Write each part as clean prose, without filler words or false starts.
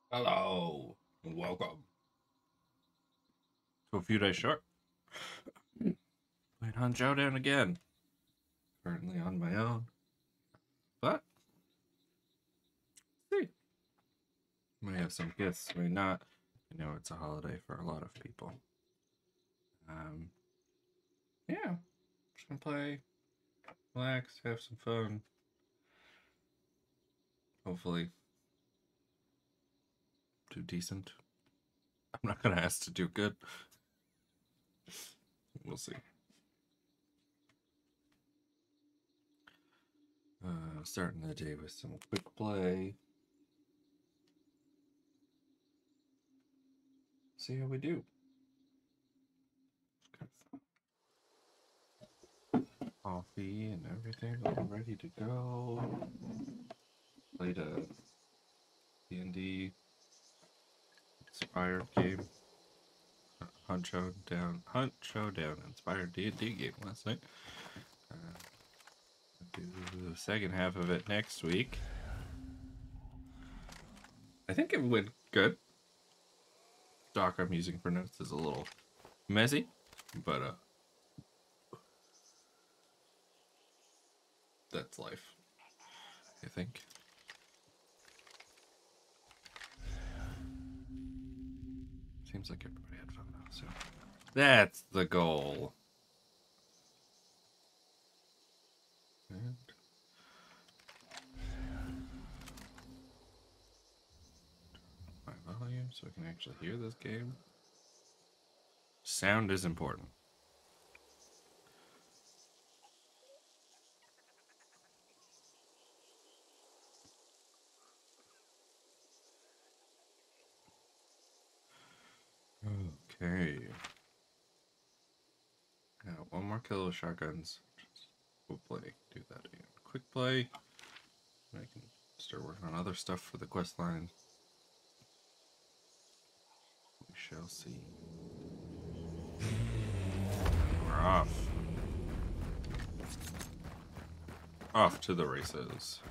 Hello, and welcome to a few days short. Playing Hunt Showdown again. Currently on my own, but see, may have some gifts, may not. I know it's a holiday for a lot of people. Um, yeah, just gonna play, relax, have some fun. Hopefully, do decent. I'm not gonna ask to do good. We'll see. Starting the day with some quick play. See how we do. Coffee and everything's all ready to go. Played a D&D inspired game. Hunt Showdown inspired D&D game last night. Do the second half of it next week. I think it went good. Doc I'm using for notes is a little messy, but that's life, I think. Seems like everybody had fun though, so that's the goal. And my volume so I can actually hear this game. Sound is important. Okay. Now, one more kill with shotguns. We'll play. Do that again. Quick play. I can start working on other stuff for the quest line. We shall see. We're off. Off to the races.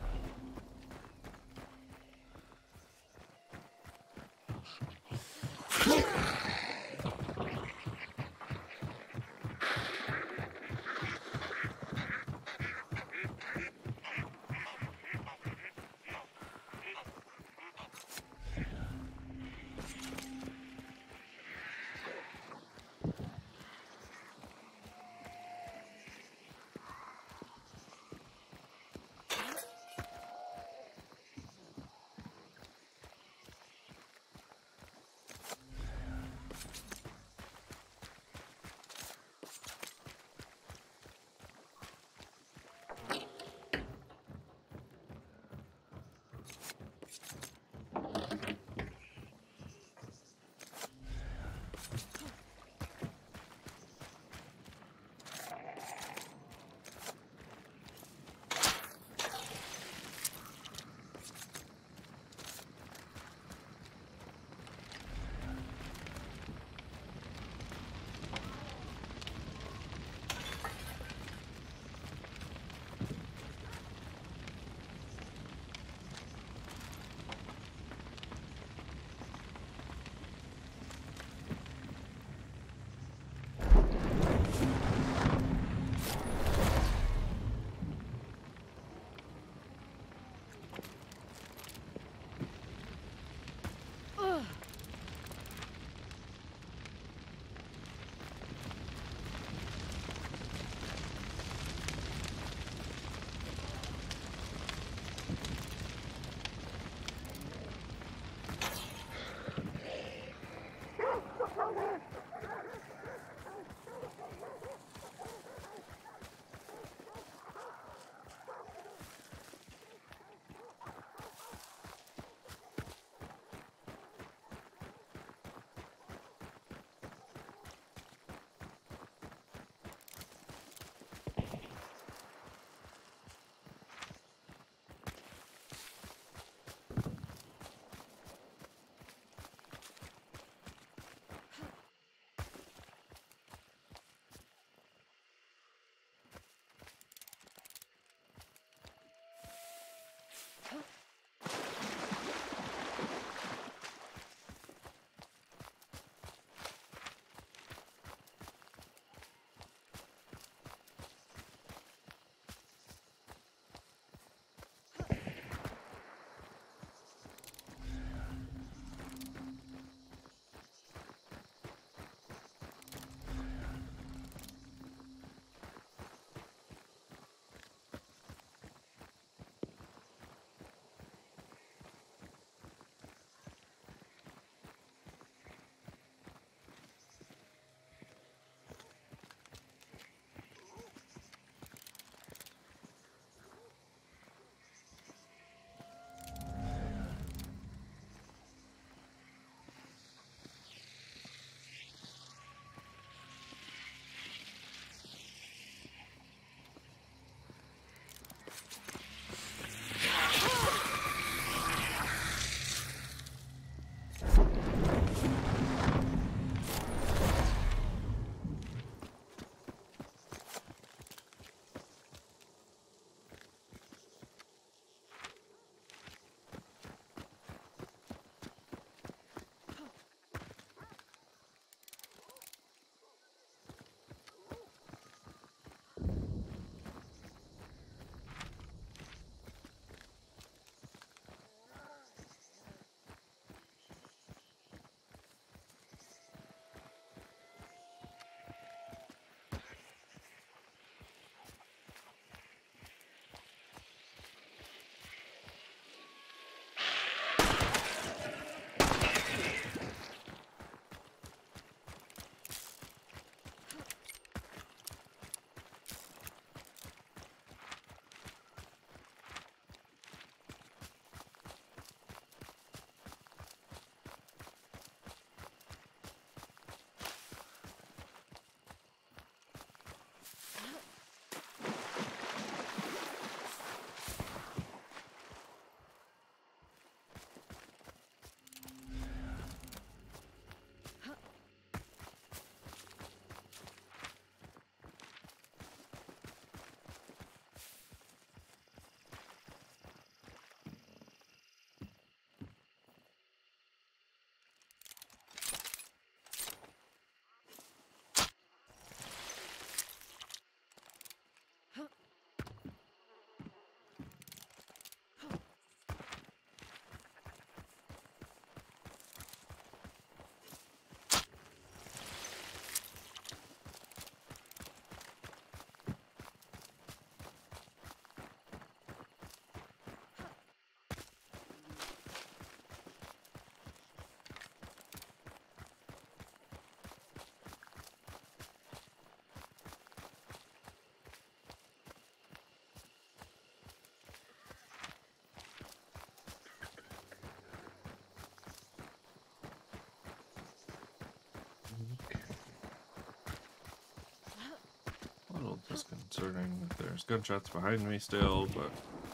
A little disconcerting that there's gunshots behind me still, but...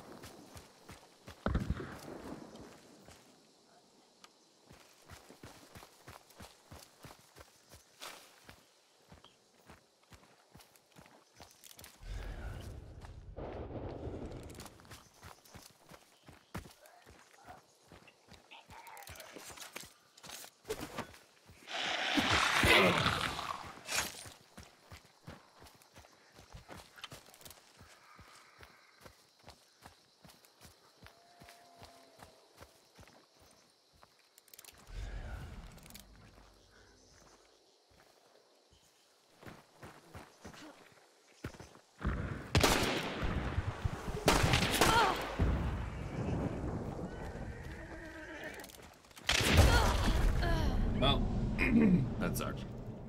Well, that sucked.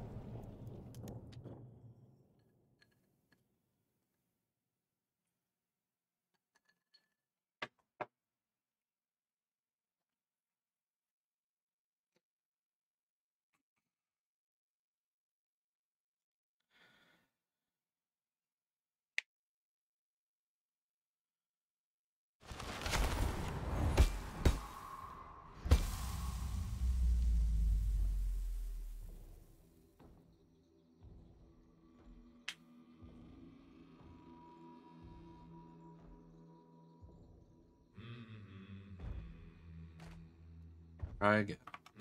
Try again.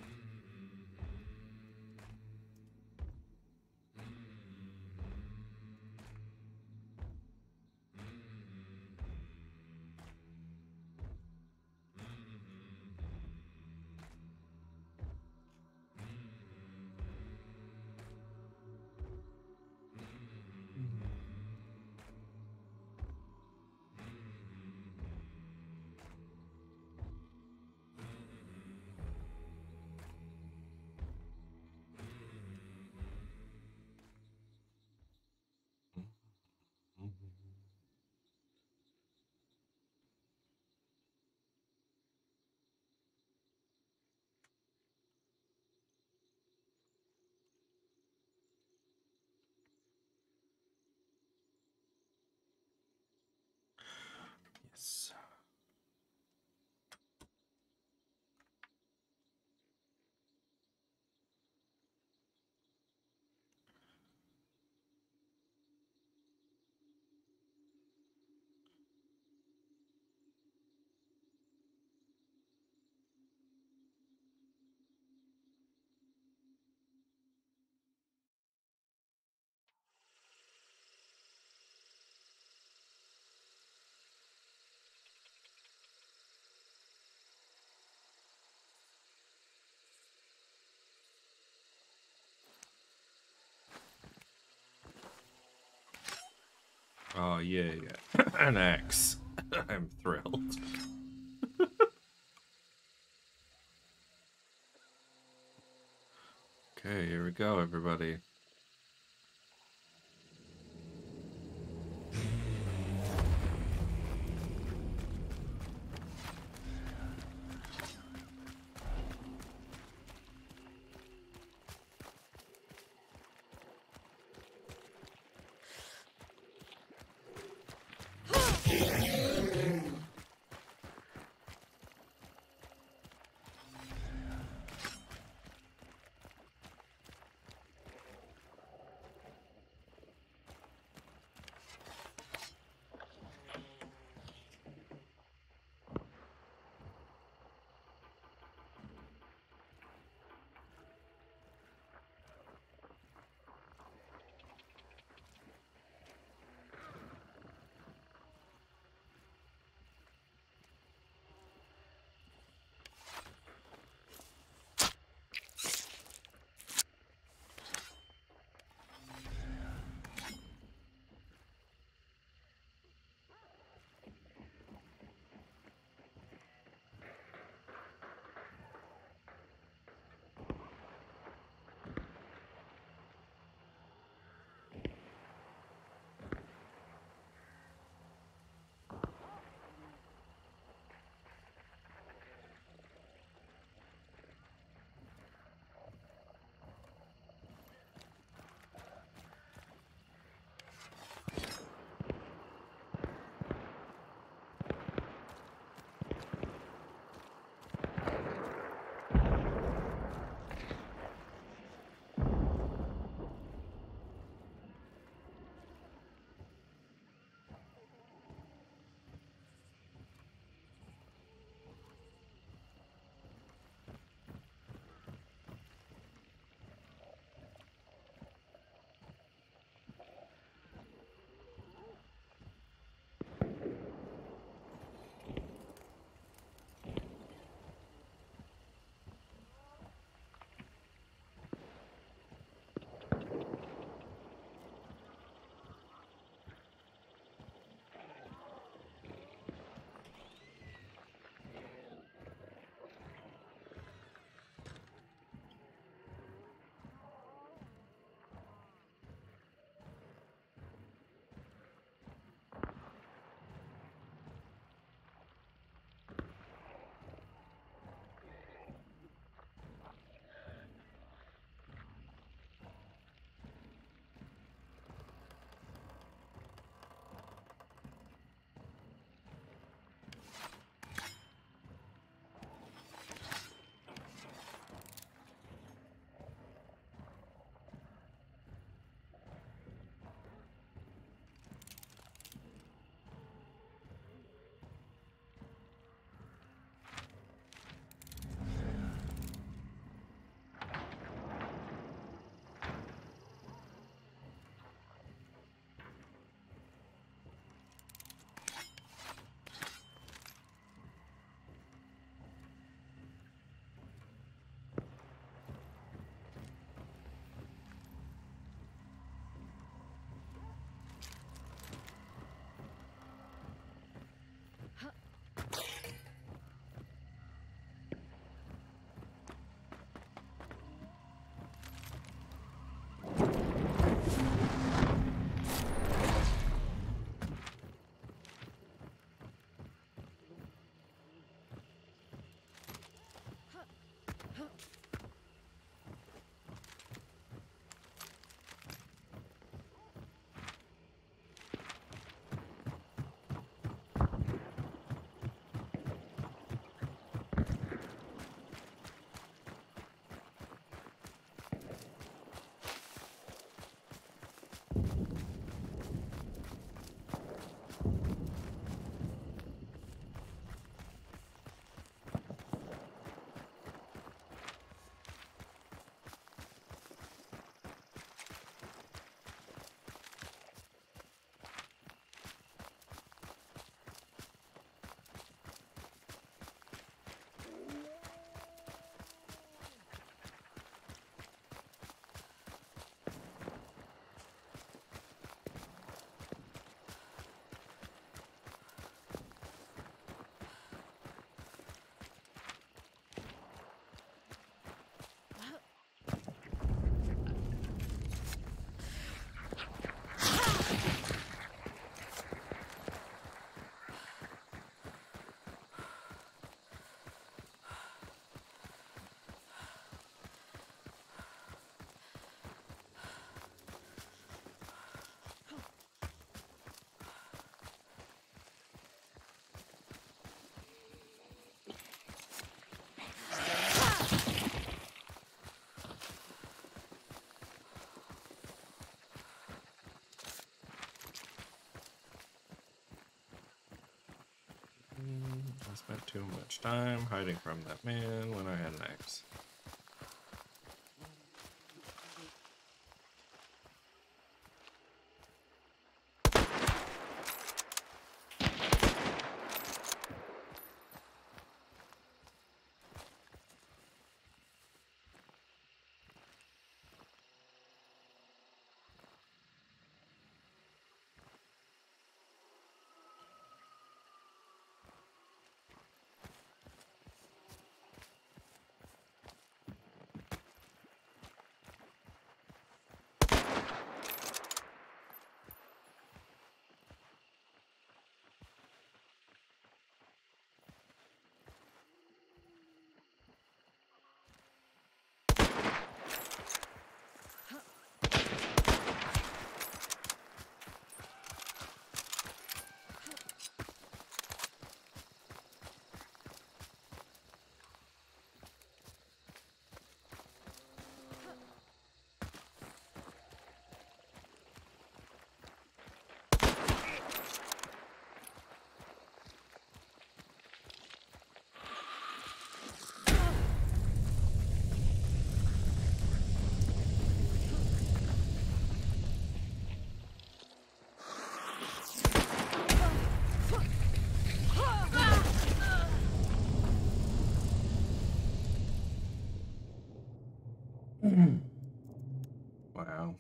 Yes. Oh, yeah. An axe. I'm thrilled. Okay, here we go, everybody. I spent too much time hiding from that man when I had an axe. Wow.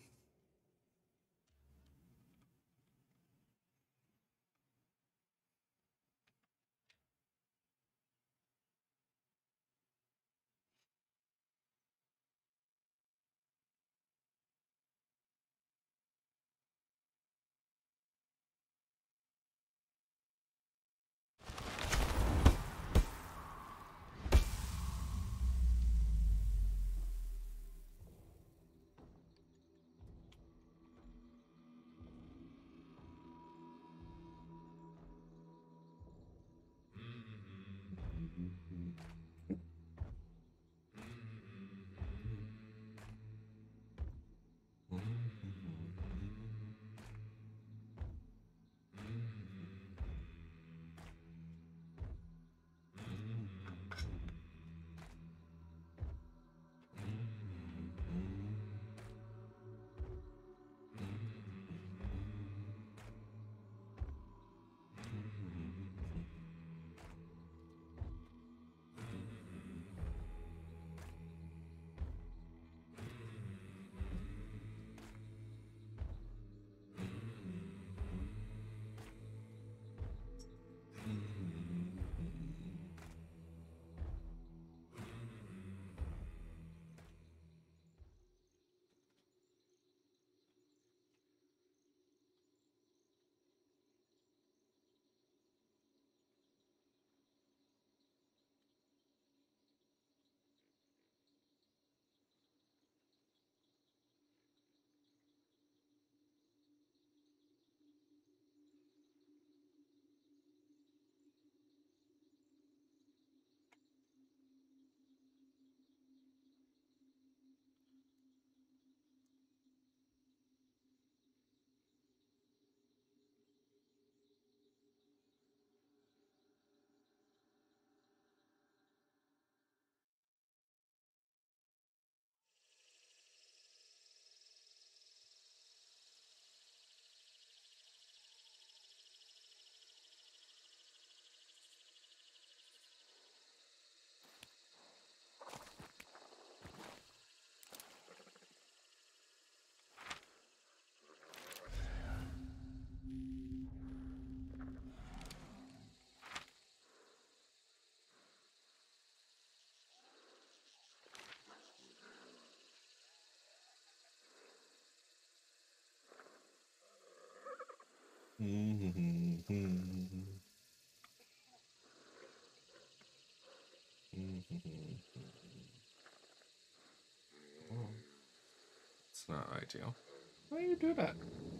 It's not ideal. Why do you do that?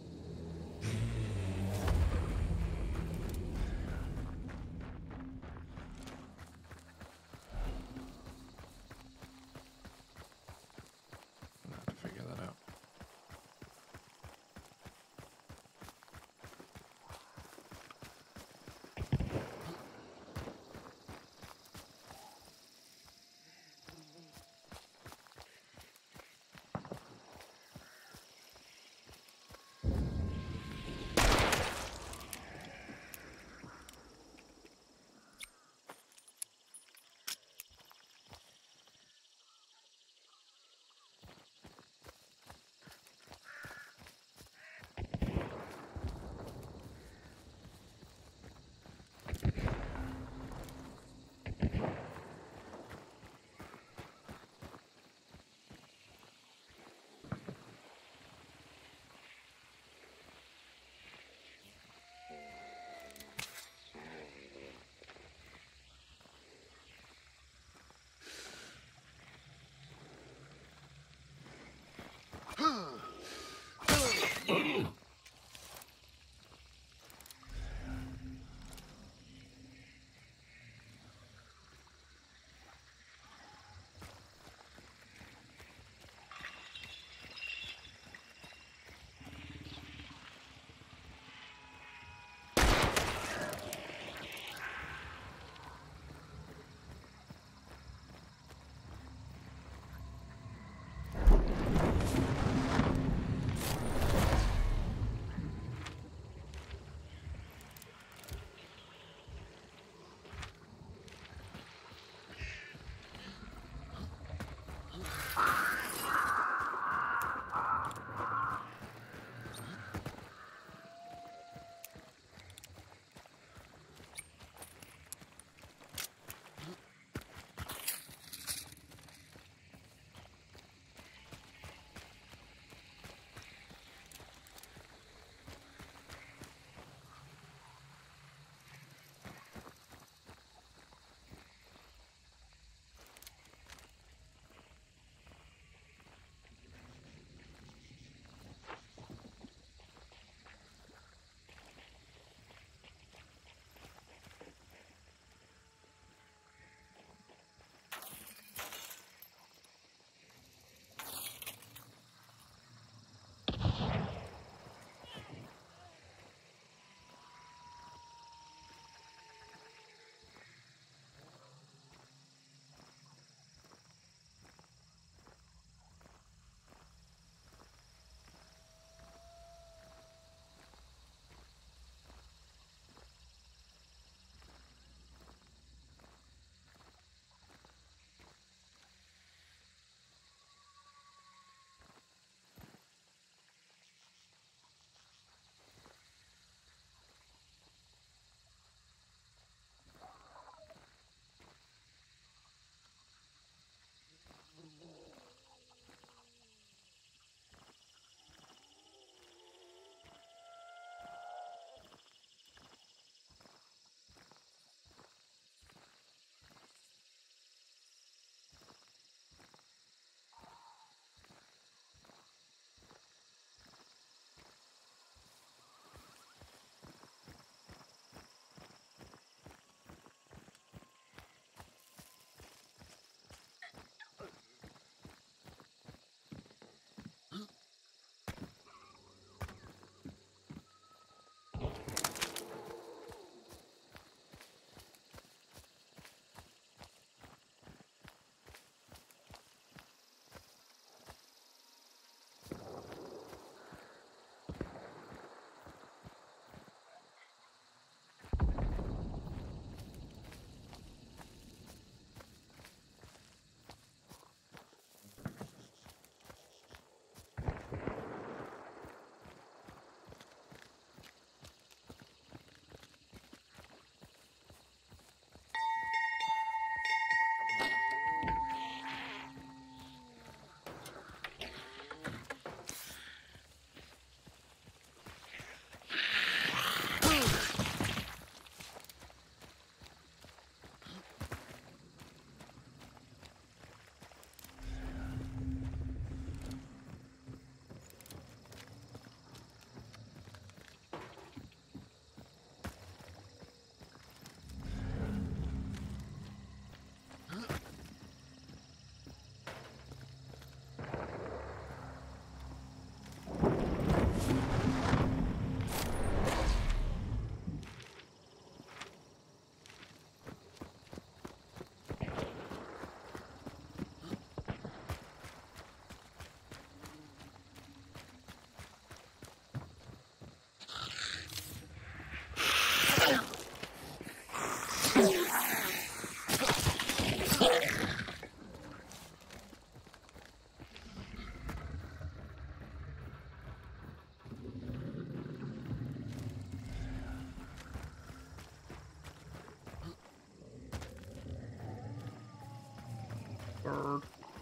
I'm gonna have to figure that out. scared.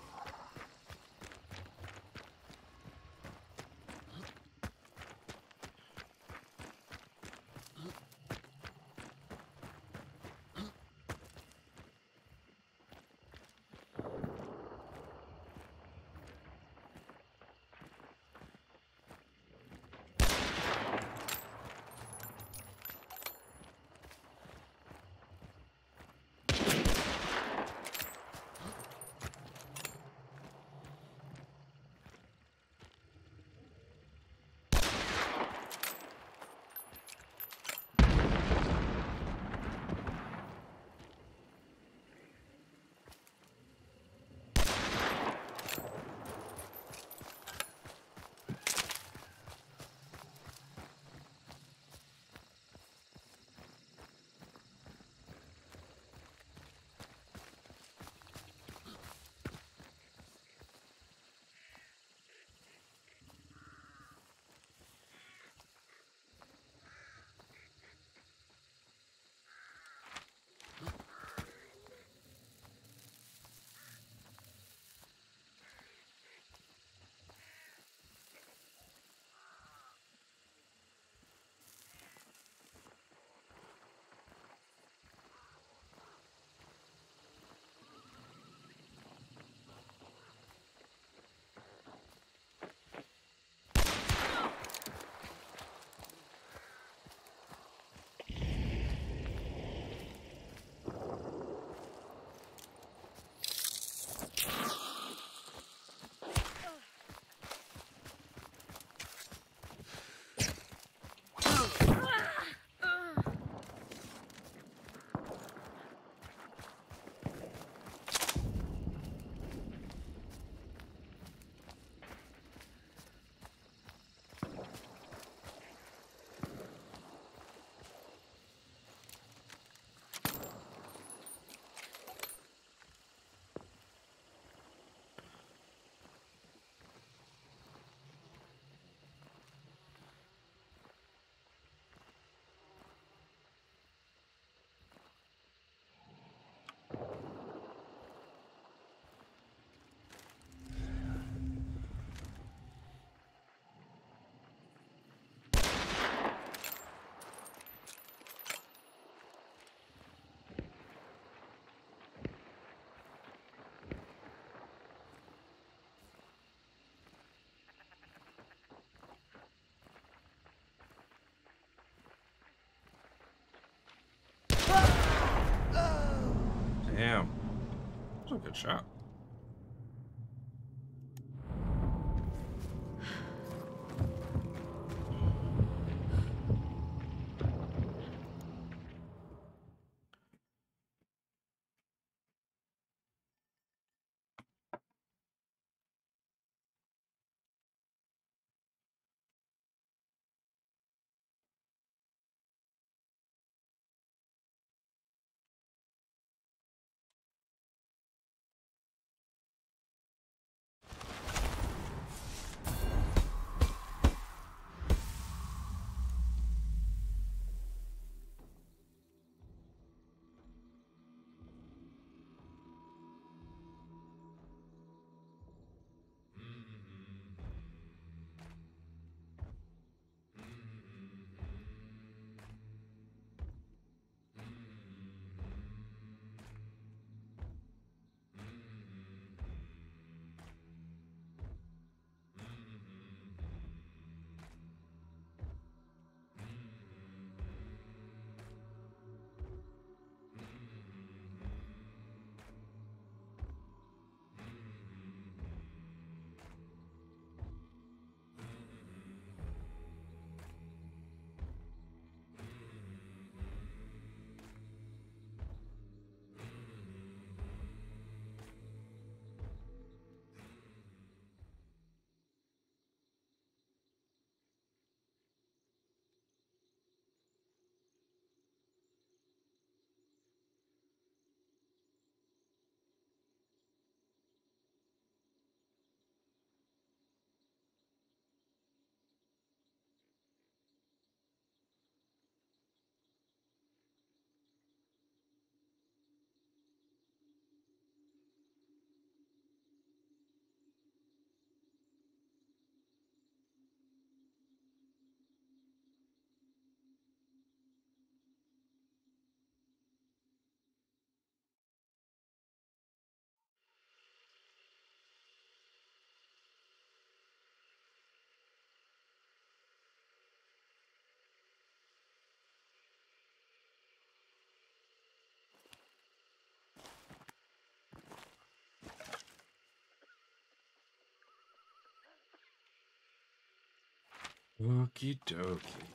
Damn. That was a good shot. Okie dokie.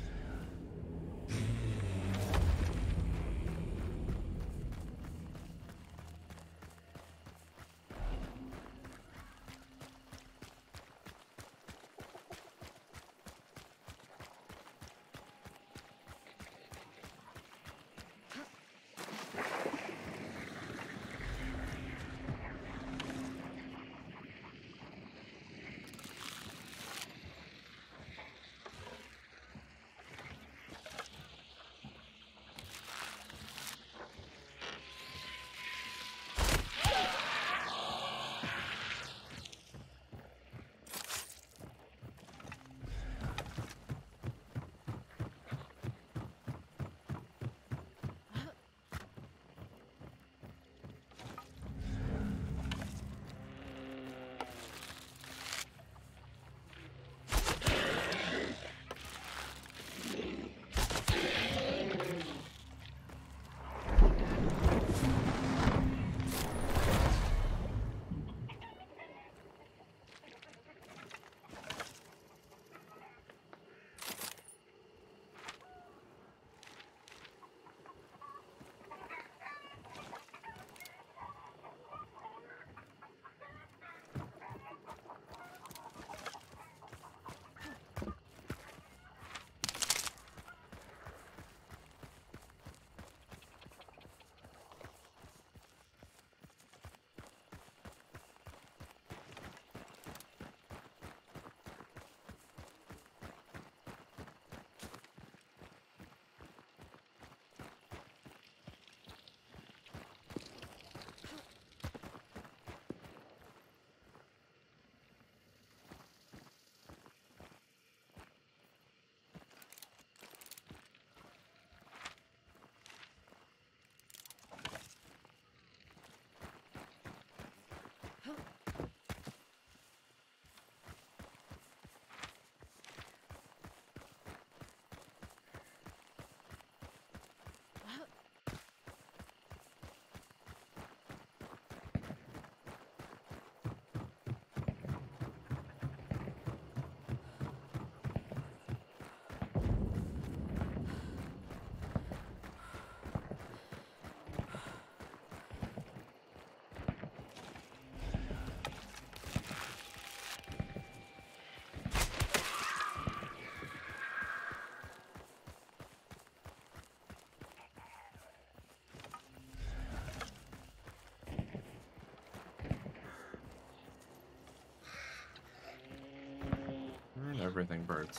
Everything birds.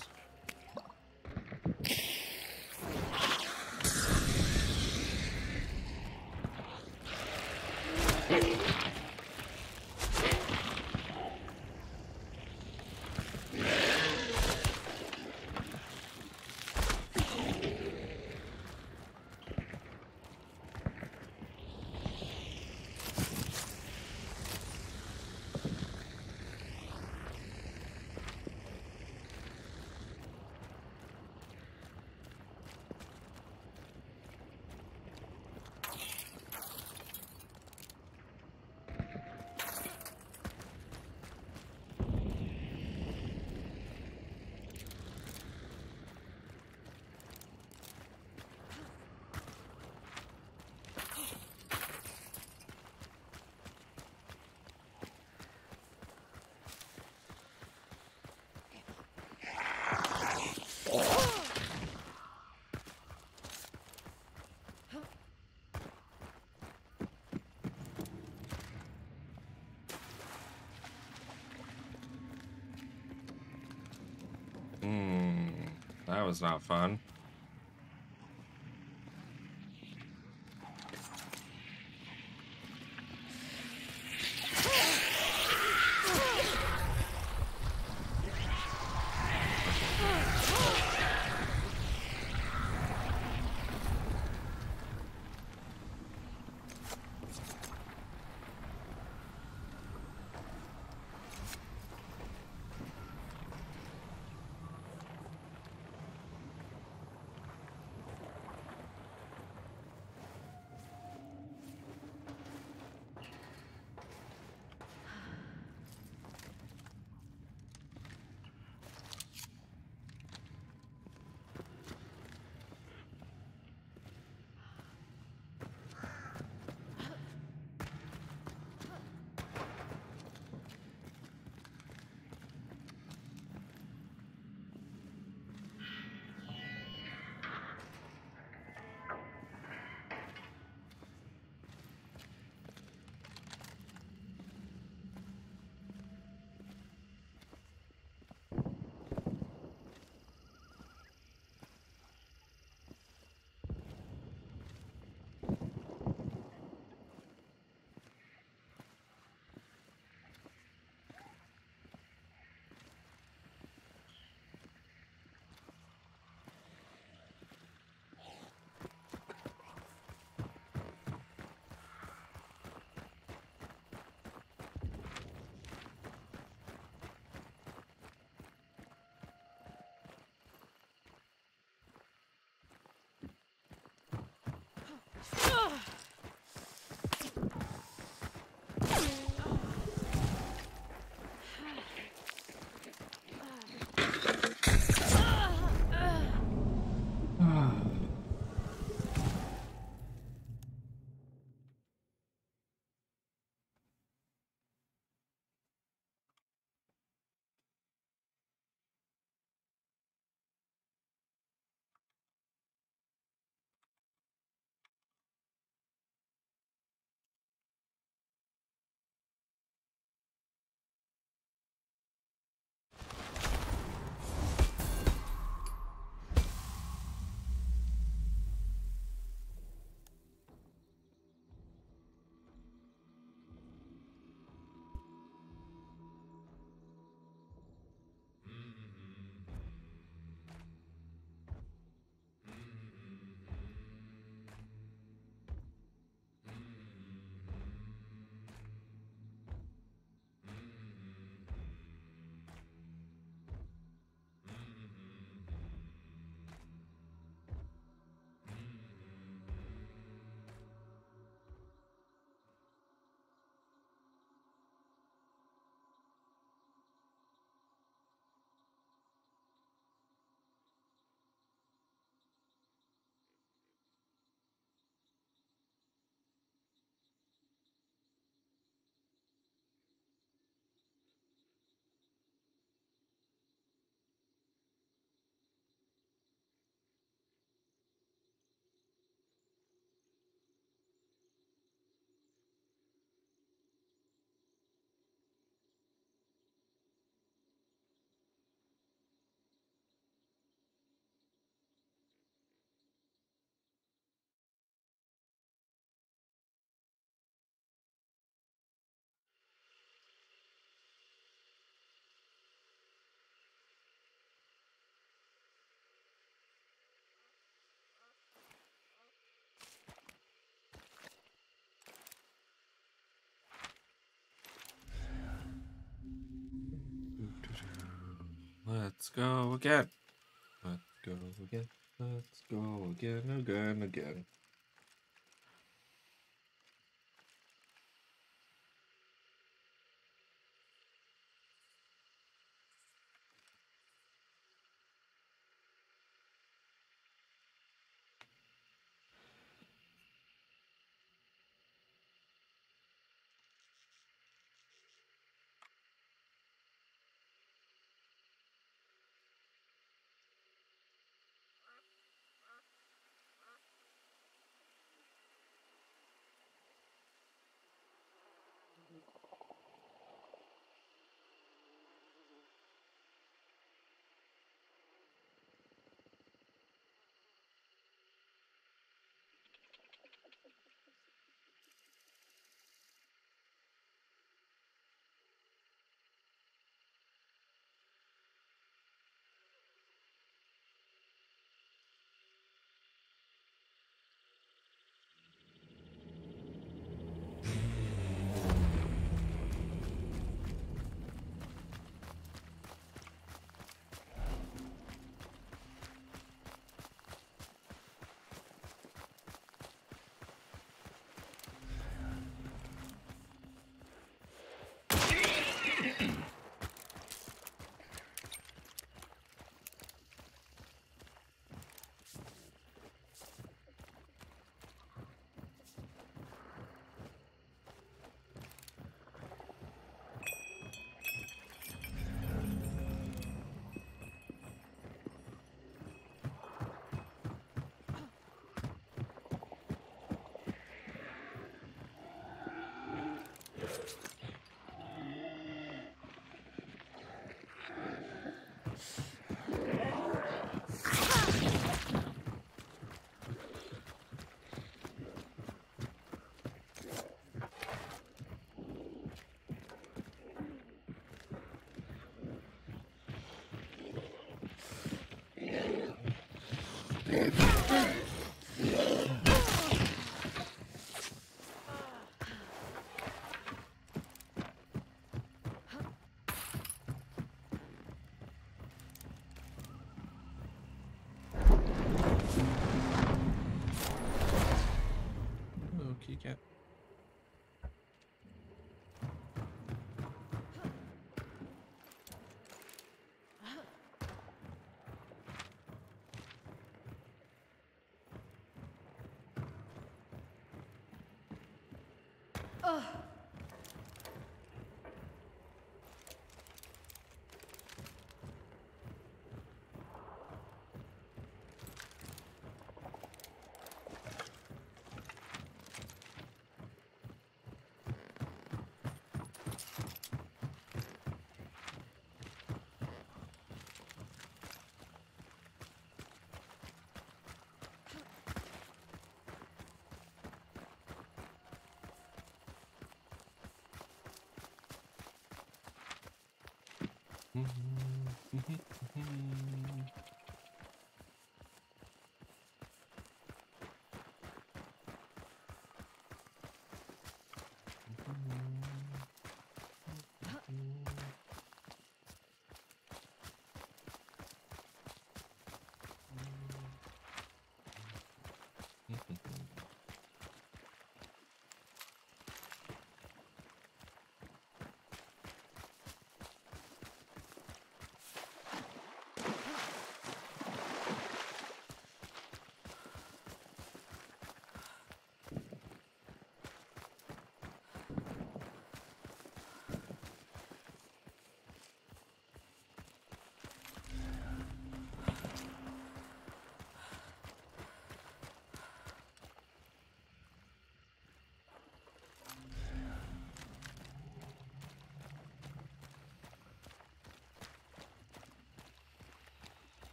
That was not fun. Let's go again. Let's go again. Let's go again, again, again. Oh, keycat.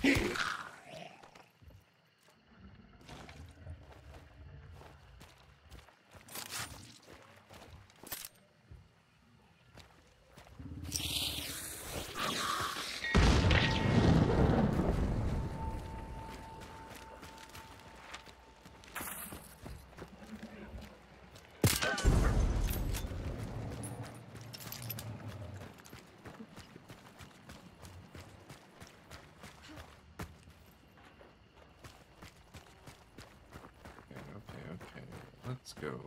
Okay. Let's go.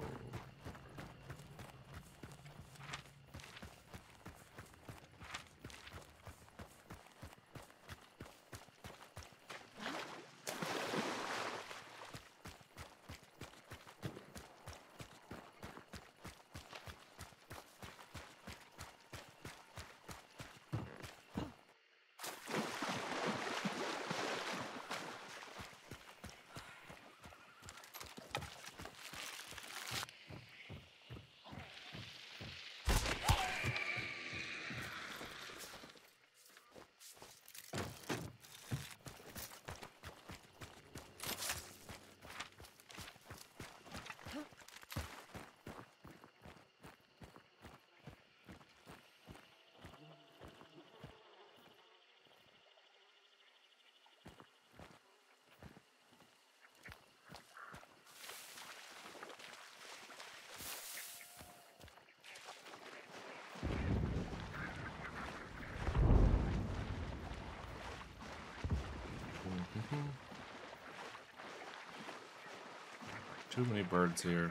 Too many birds here.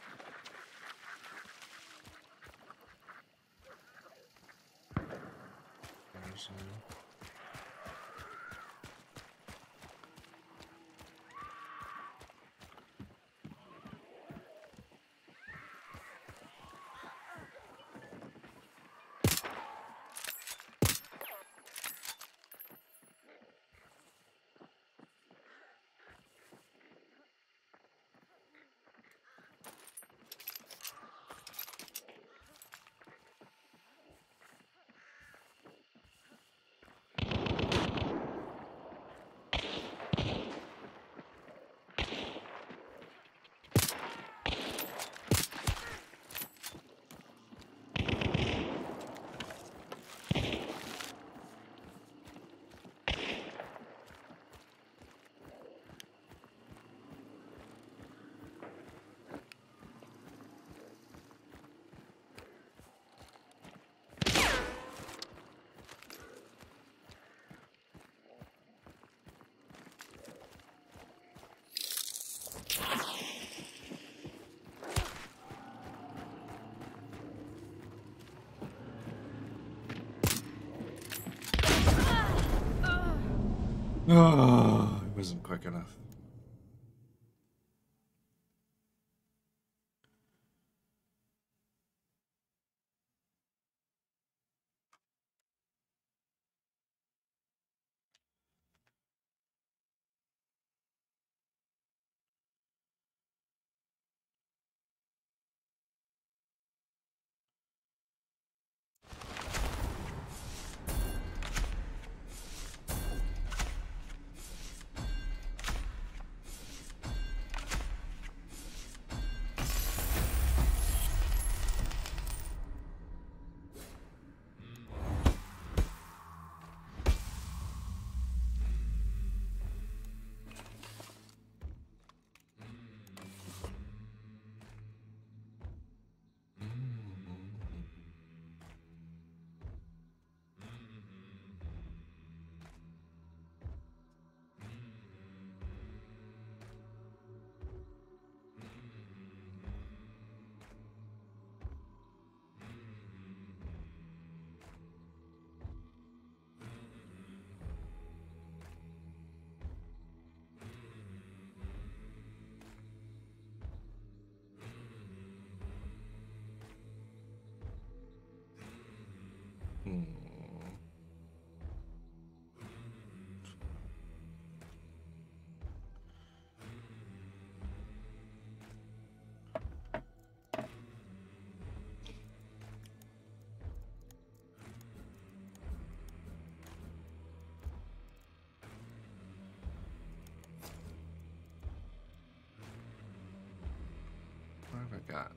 Oh, it wasn't quick enough. got?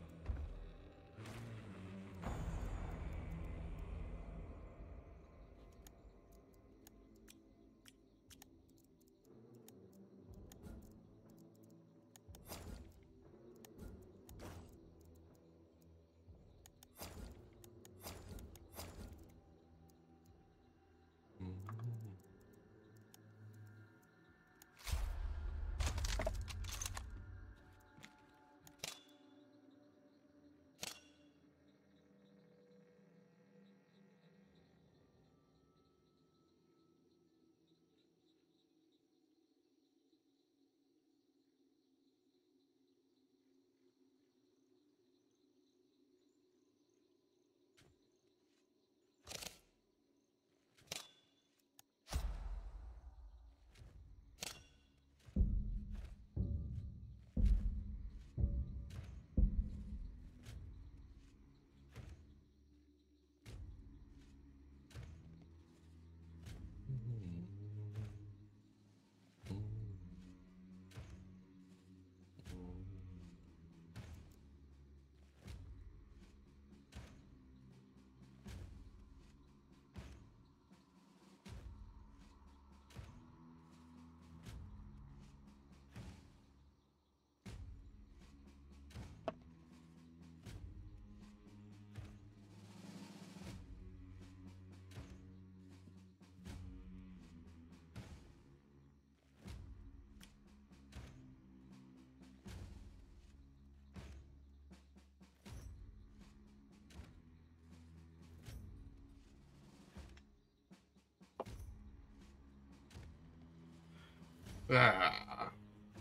Ah.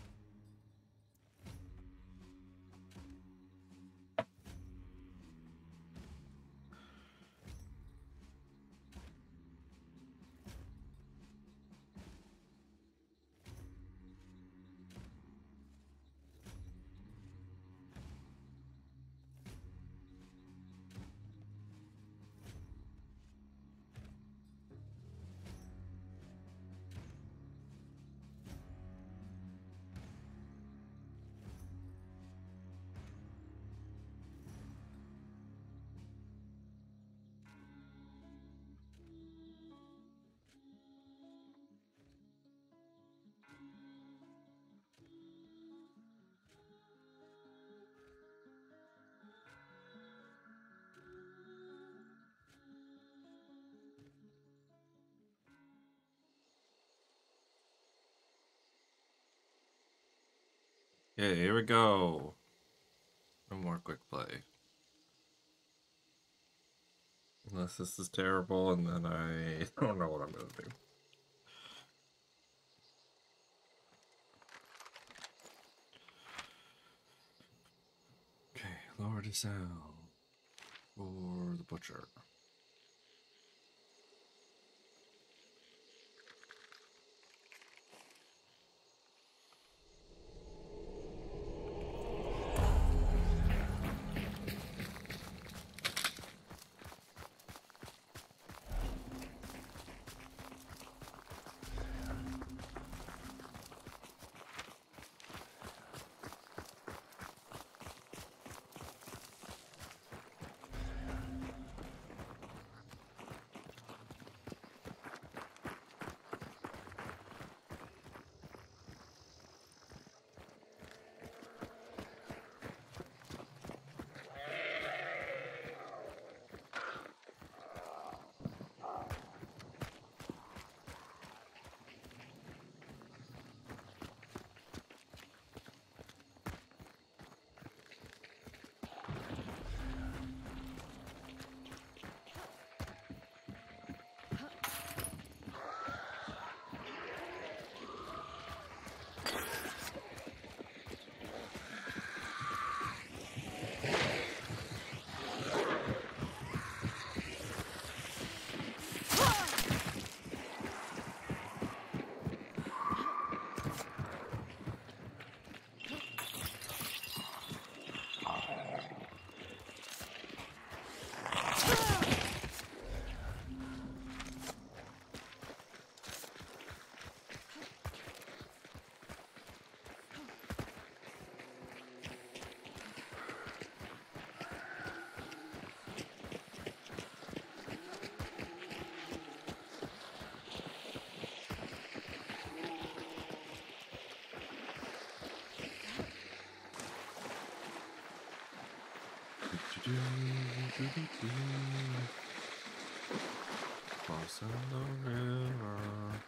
Okay, here we go. No more quick play. Unless this is terrible, and then I don't know what I'm gonna do. Okay, lower to sound for the butcher. Crossing the river.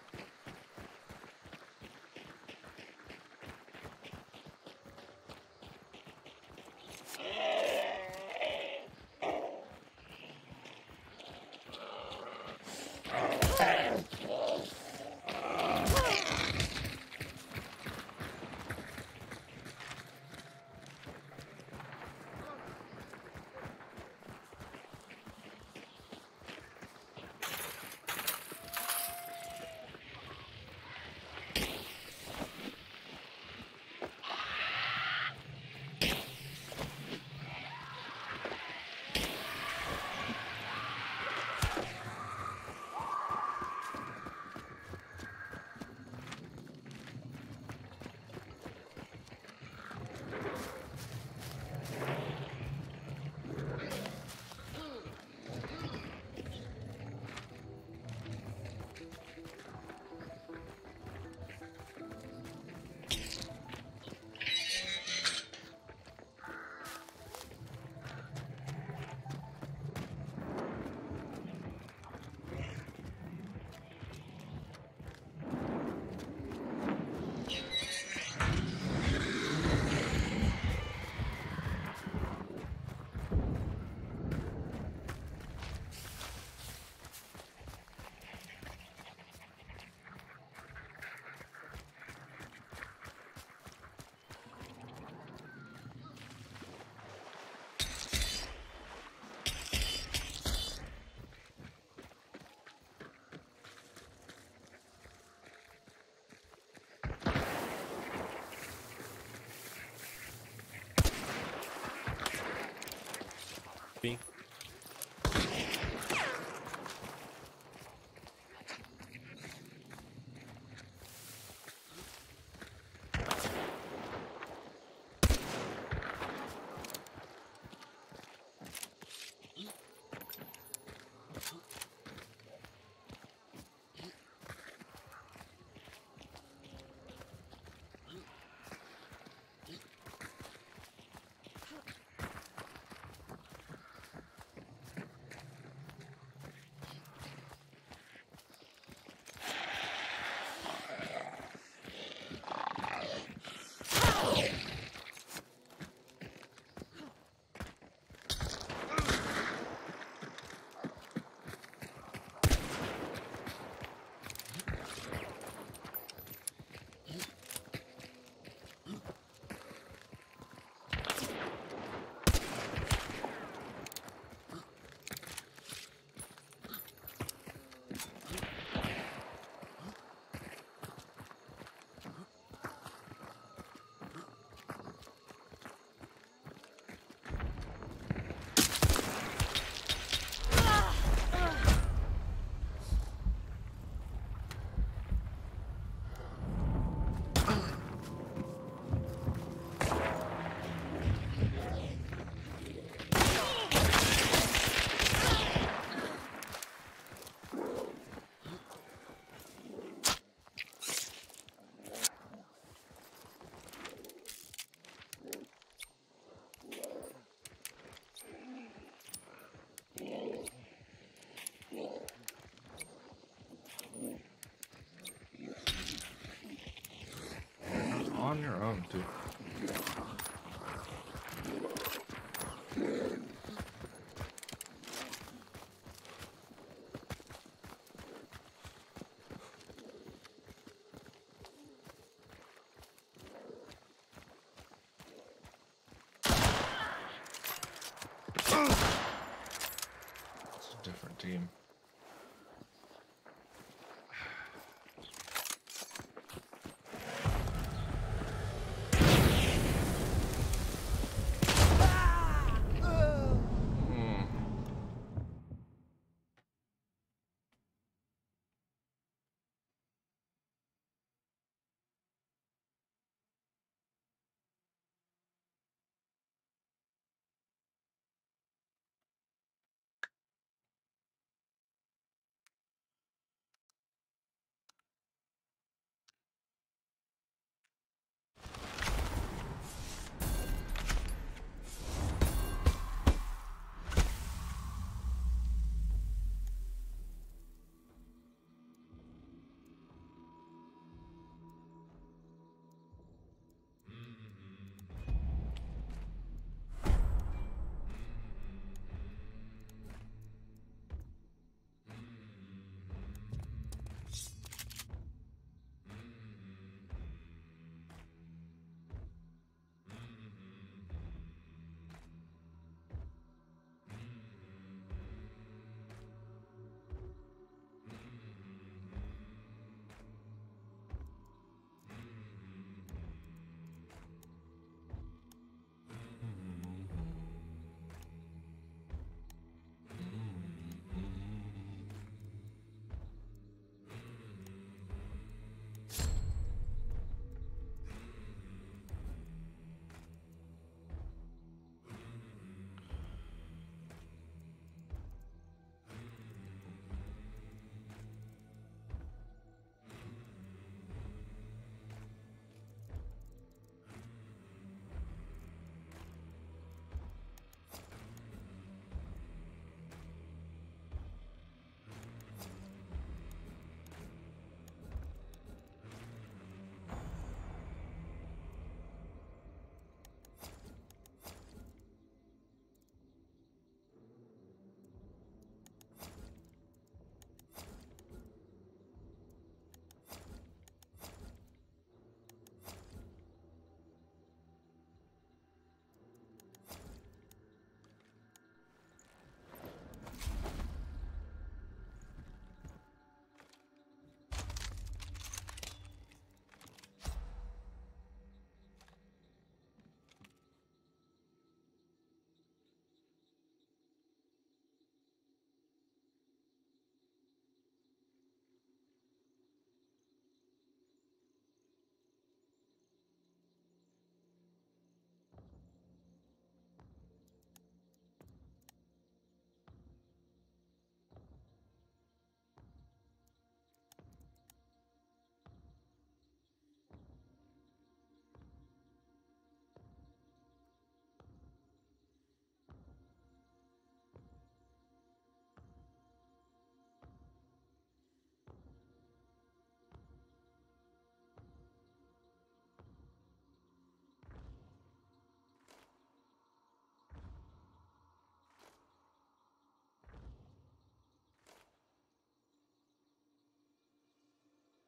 Me. On your own, dude. It's a different team.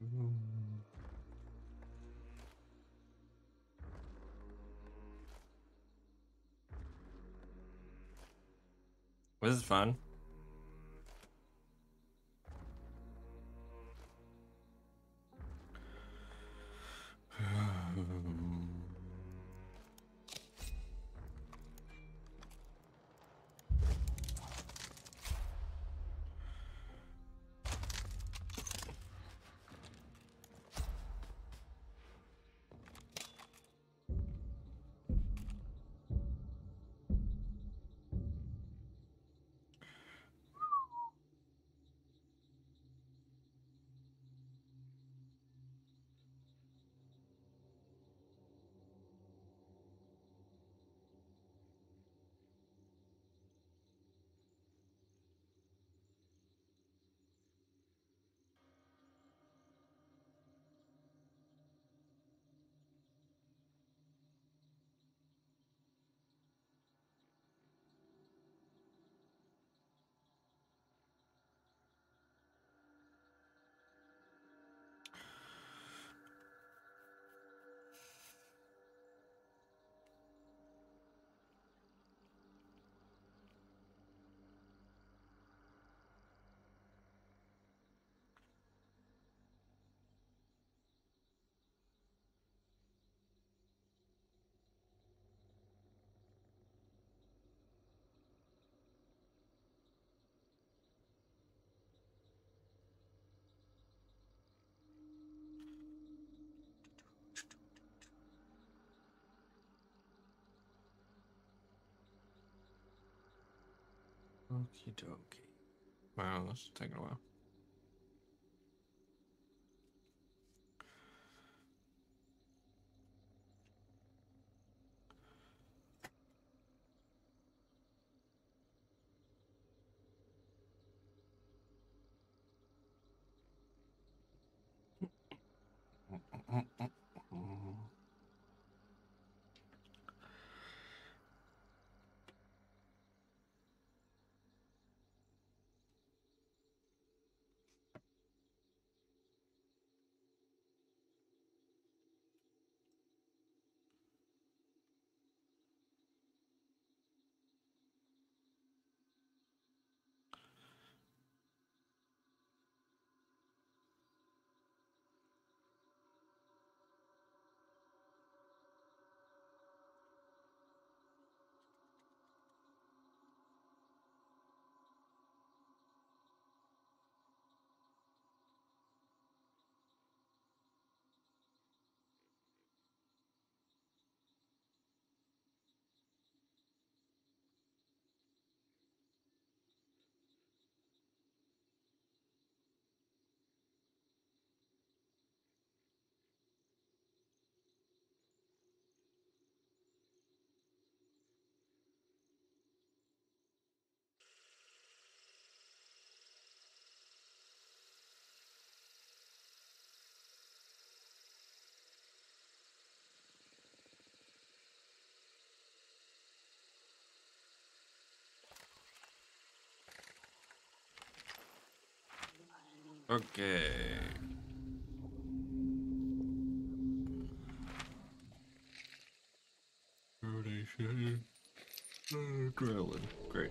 Was this fun? Okie dokie. Wow, this is taking a while. Okay. Drilling. Great.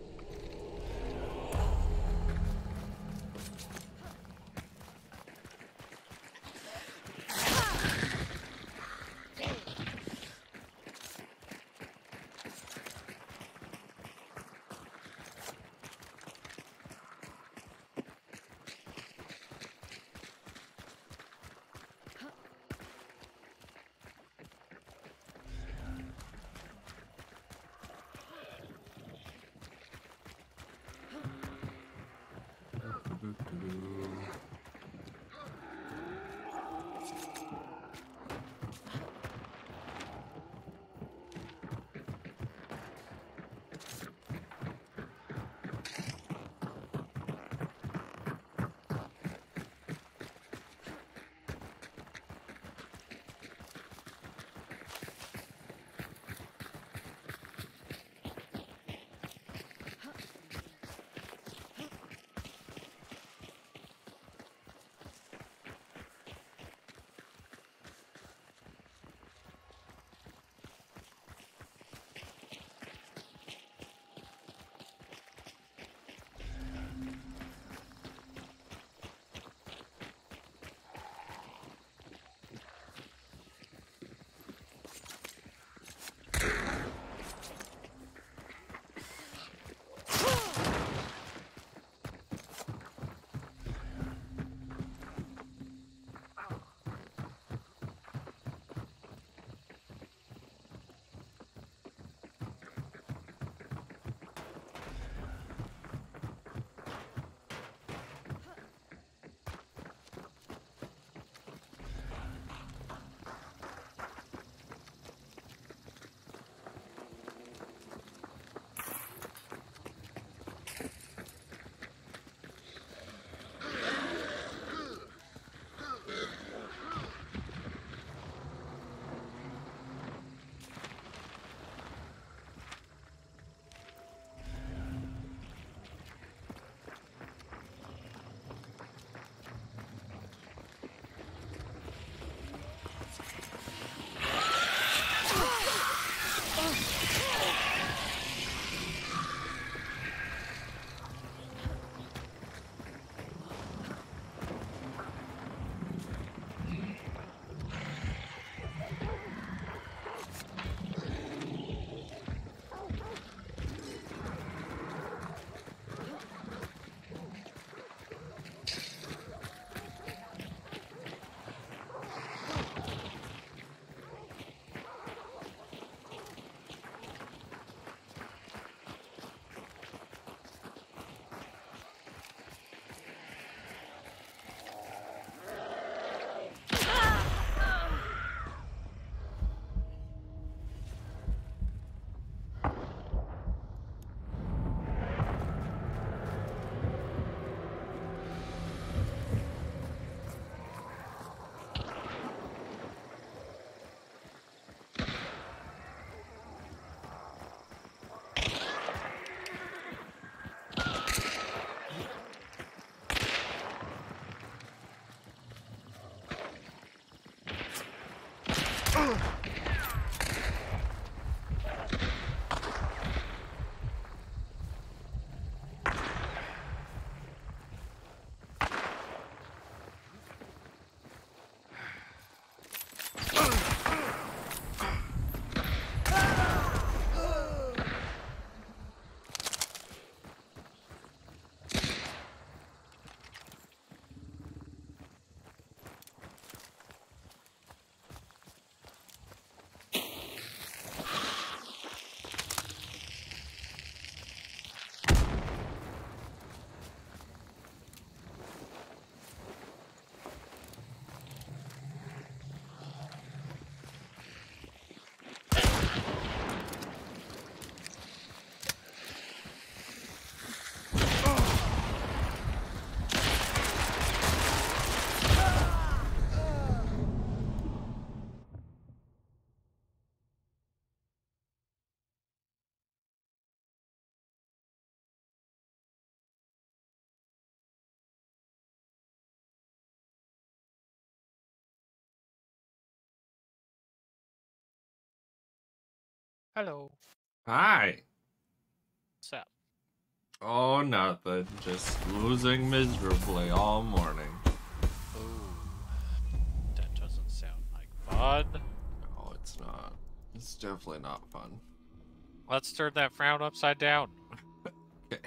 Hello. Hi. What's up? Oh, nothing. Just losing miserably all morning. Ooh, that doesn't sound like fun. No, it's not. It's definitely not fun. Let's turn that frown upside down. Okay.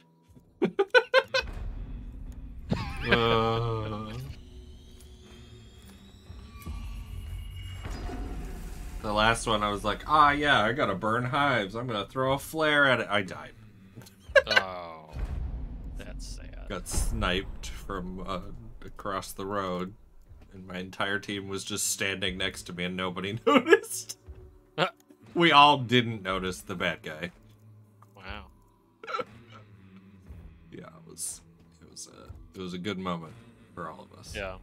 The last one, I was like, yeah, I gotta burn hives. I'm gonna throw a flare at it. I died. Oh, that's sad. Got sniped from across the road, and my entire team was just standing next to me, and nobody noticed. We all didn't notice the bad guy. Wow. Yeah, it was a good moment for all of us. Yeah.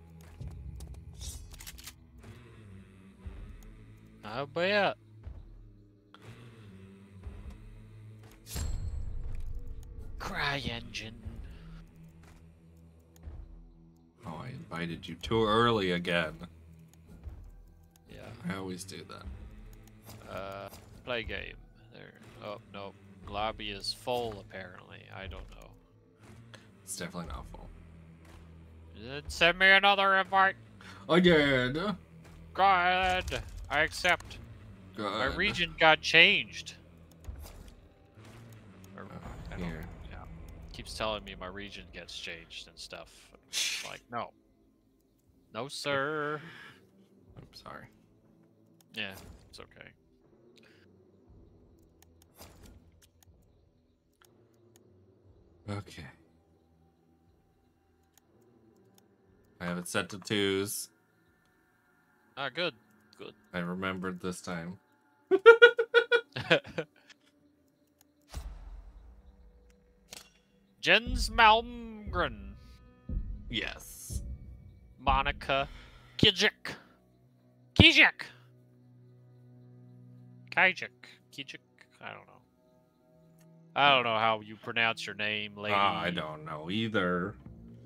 I bet. Cry engine. Oh, I invited you too early again. Yeah. I always do that. Play game. There. Oh no. Lobby is full apparently. I don't know. It's definitely not full. Send me another invite. I did. Go ahead. I accept. Good. My region got changed. Or, I don't- Here. Yeah. Keeps telling me my region gets changed and stuff. Like, no. No, sir. I'm sorry. Yeah, it's okay. Okay. I have it set to 2s. Ah, good. Good. I remembered this time. Jens Malmgren. Yes. Monica Kijik. Kijik. Kijik. Kijik. I don't know. I don't know how you pronounce your name, lady. I don't know either.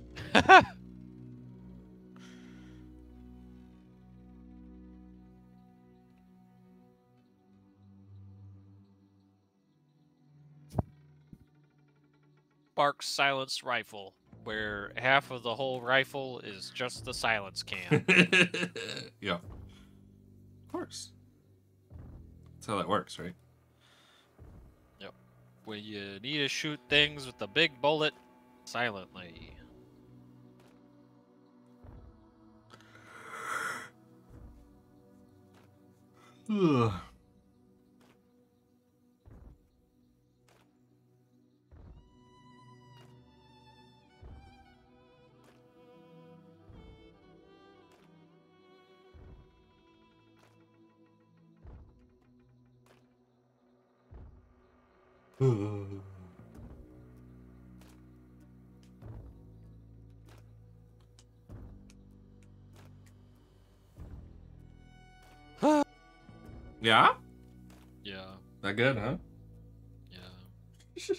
Sparks silenced rifle, where half of the whole rifle is just the silence can. Yeah. Of course. That's how that works, right? Yep. When you need to shoot things with a big bullet silently. Ugh. Yeah? Yeah. That good, huh? Yeah.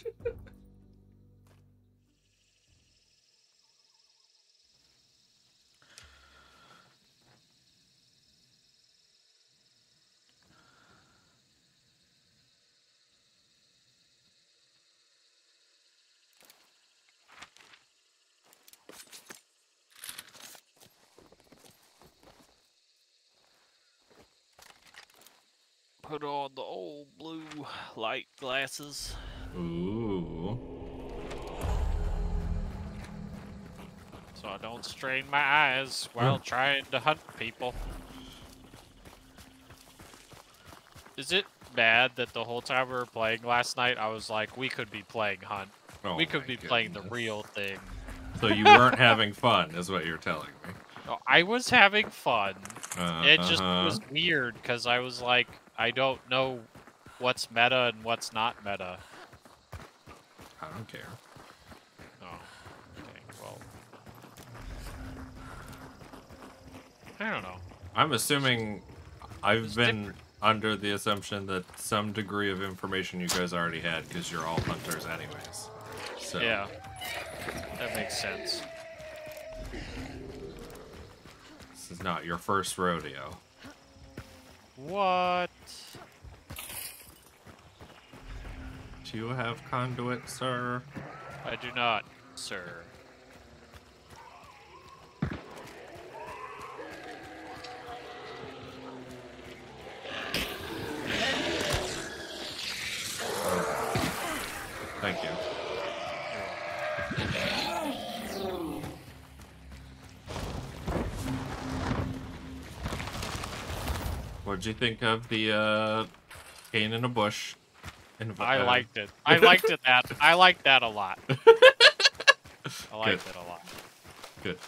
Put on the old blue light glasses. Ooh. So I don't strain my eyes while trying to hunt people. Is it bad that the whole time we were playing last night, I was like, we could be playing Hunt. Oh We could my be playing the goodness. real thing. So you weren't having fun, is what you're telling me. No, I was having fun. It just Uh-huh. was weird because I was like, I don't know what's meta and what's not meta. I don't care. Oh, okay, well. I don't know. I'm assuming I've It's been different. under the assumption that some degree of information you guys already had because you're all hunters anyways. So Yeah, that makes sense. this is not your first rodeo. What? Do you have conduit, sir? I do not, sir. Thank you. What'd you think of the cane in a bush? I liked it. I liked it that. I liked that a lot. I liked it a lot. Good.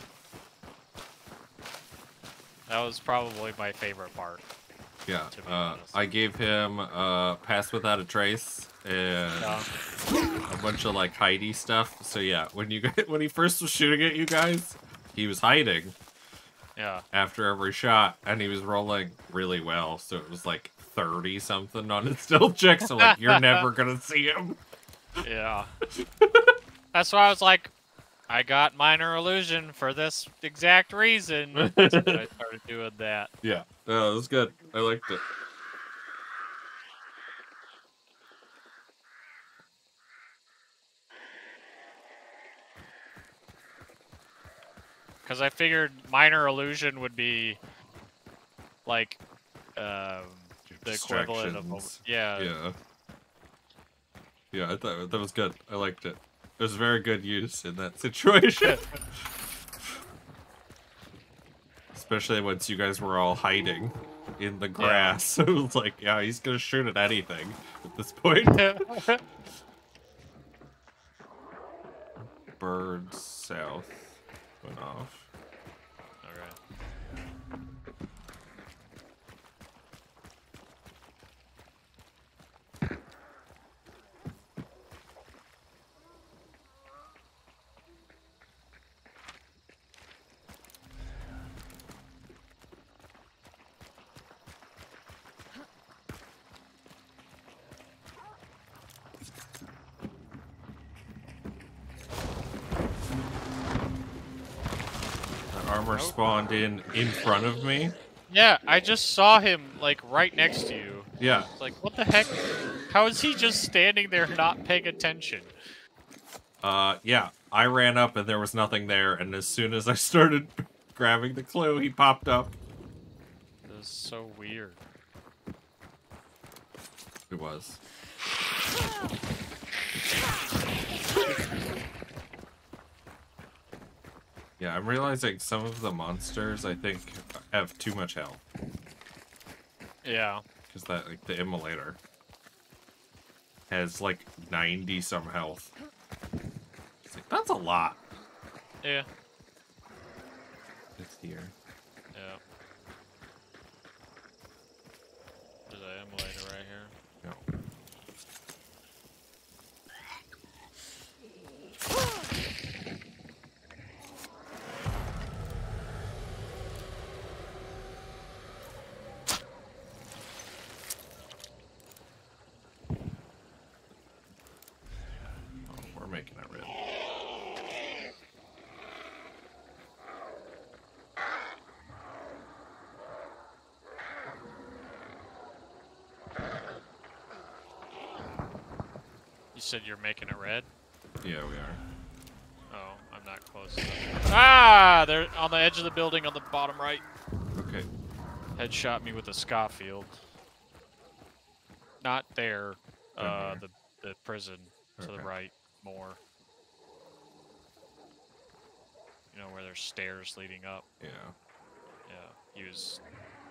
That was probably my favorite part. Yeah. To be honest. I gave him pass without a trace and a bunch of like hidey stuff. So yeah, when he first was shooting at you guys, he was hiding. Yeah. After every shot, and he was rolling really well, so it was like 30 something on his stealth check. So like, you're never gonna see him. Yeah. That's why I was like, I got minor illusion for this exact reason. So I started doing that. Yeah, it was good. I liked it. Because I figured minor illusion would be like the equivalent of Distractions. yeah. Yeah, I thought that was good. I liked it. It was very good use in that situation. Especially once you guys were all hiding in the grass. Yeah. It was like, yeah, he's gonna shoot at anything at this point. Birds south went off. Armor spawned in front of me. Yeah, I just saw him like right next to you. Yeah. It's like, what the heck? How is he just standing there not paying attention? Yeah. I ran up and there was nothing there, and as soon as I started grabbing the clue, he popped up. It was so weird. It was. Yeah, I'm realizing some of the monsters, I think, have too much health. Yeah. Because that, like, the immolator has, like, 90-some health. It's like, that's a lot. Yeah. It's here. Yeah. There's an immolator right here. No. Making it red. You said you're making it red? Yeah, we are. Oh, I'm not close enough. Ah! They're on the edge of the building on the bottom right. Okay. Headshot me with a Scofield. Not there. The prison to the right more. You know, where there's stairs leading up. Yeah. Yeah, he was...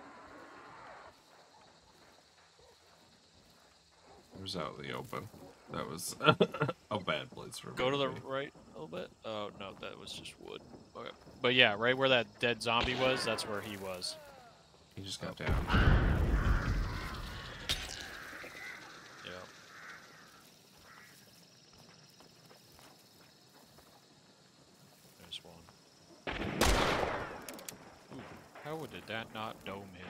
It was out in the open. That was a bad place for me. Go to the right a little bit? Oh, no, that was just wood. Okay. But yeah, right where that dead zombie was, that's where he was. He just got down. Yeah. There's one. Ooh, how did that not dome him?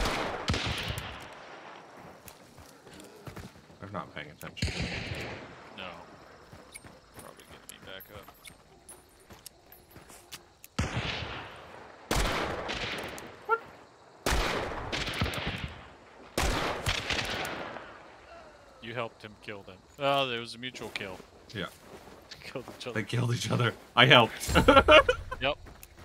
I'm not paying attention. No. Probably get me back up. You You helped him kill them. Oh, there was a mutual kill. Yeah. Killed each other. They killed each other. I helped. Yep.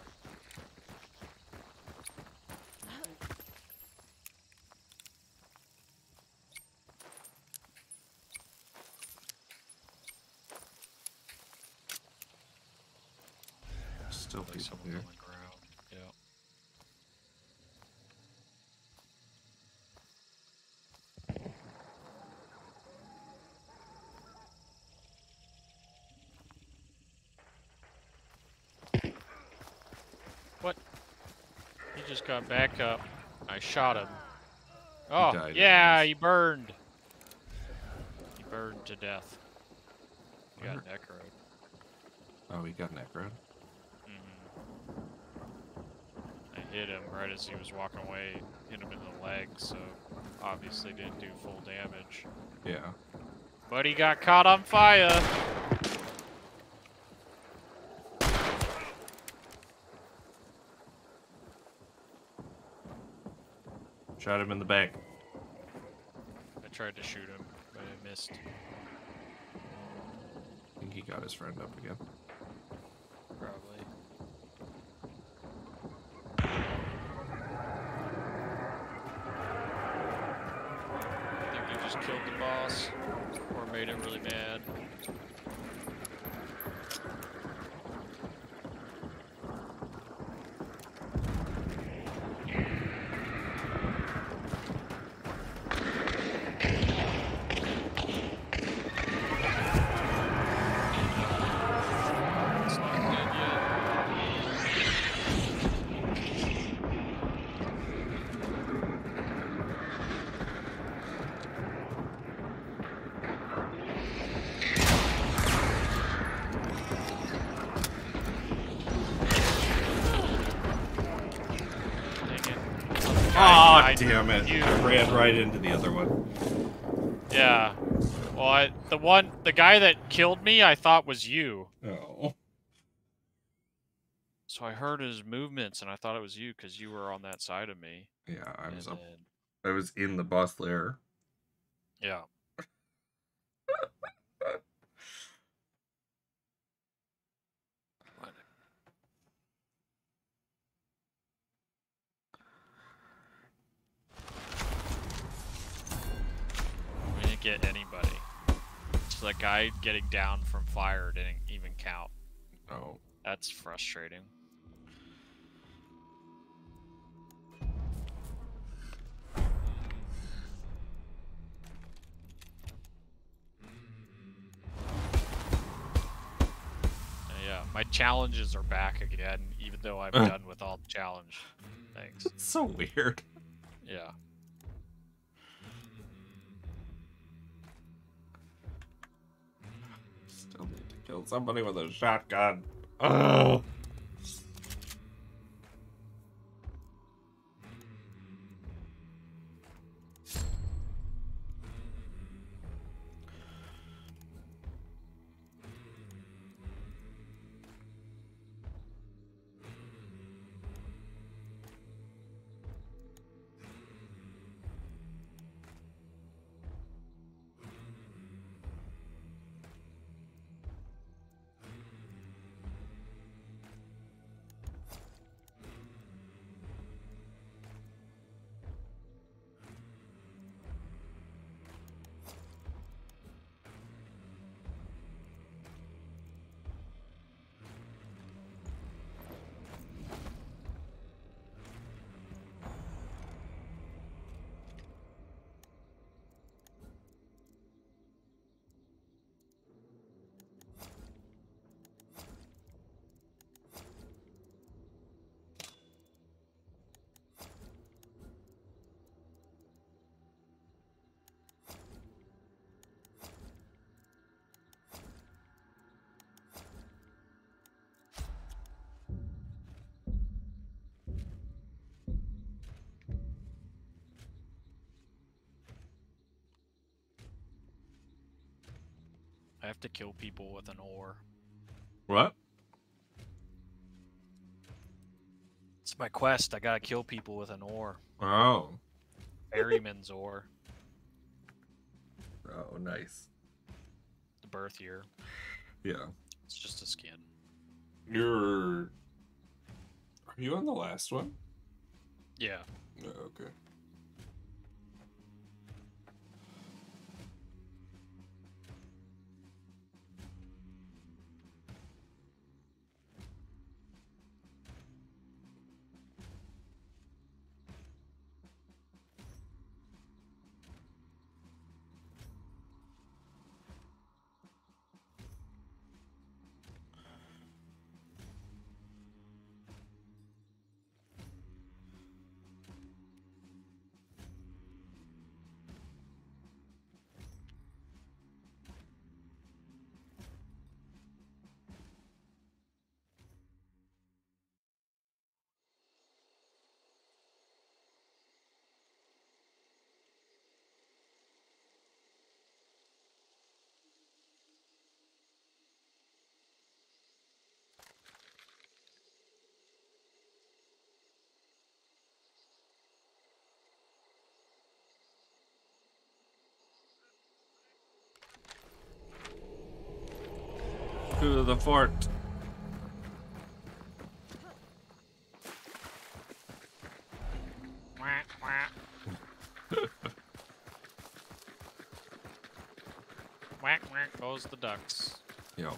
Still Like people someone's here. on the ground. Yep. What? He just got back up. I shot him. Oh, died yeah, anyways. he burned. He burned to death. He got Where? necroed. Oh, he got necroed. I hit him right as he was walking away. Hit him in the leg, so obviously didn't do full damage. Yeah. But he got caught on fire. Shot him in the back. I tried to shoot him, but I missed. I think he got his friend up again. Probably. I think you just killed the boss, or made him really mad. It's not dead yet. Dang it. Oh, I- damn it. you- I ran right into the other one. Yeah. Well, the guy that killed me, I thought was you. Oh. So I heard his movements, and I thought it was you because you were on that side of me. Yeah, I was and up. then- I was in the boss lair. Yeah. What? We didn't get anybody. So that guy getting down from fire didn't even count. Oh. That's frustrating. Yeah, my challenges are back again, even though I'm done with all the challenge things. It's so weird. Yeah. Still need to kill somebody with a shotgun. Oh. I have to kill people with an ore. What? It's my quest. I gotta kill people with an ore. Oh. Ferryman's ore. Oh, nice. The birth year. Yeah. It's just a skin. Are you on the last one? Yeah. Oh, okay. To the fort. Wah, wah. Whack, whack goes the ducks. Yo.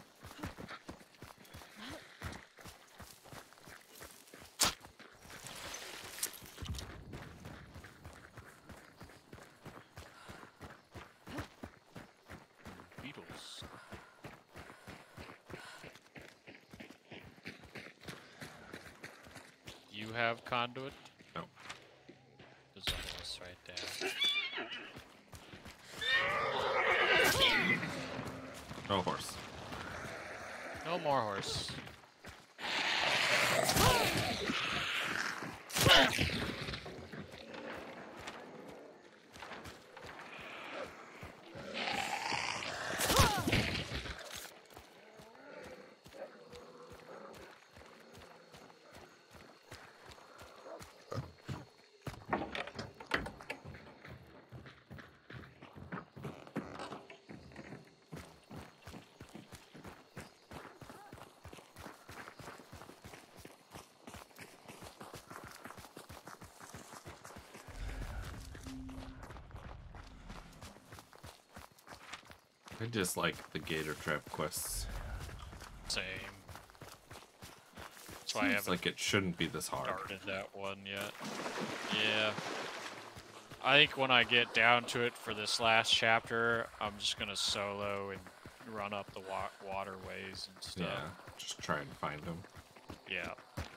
Beetles. You have conduit? No. There's a horse right there. No horse. No more horse. I just like the gator trap quests. Same. That's why I Seems haven't like it shouldn't be this hard. started that one yet. Yeah. I think when I get down to it for this last chapter, I'm just gonna solo and run up the waterways and stuff. Yeah, just try and find them. Yeah.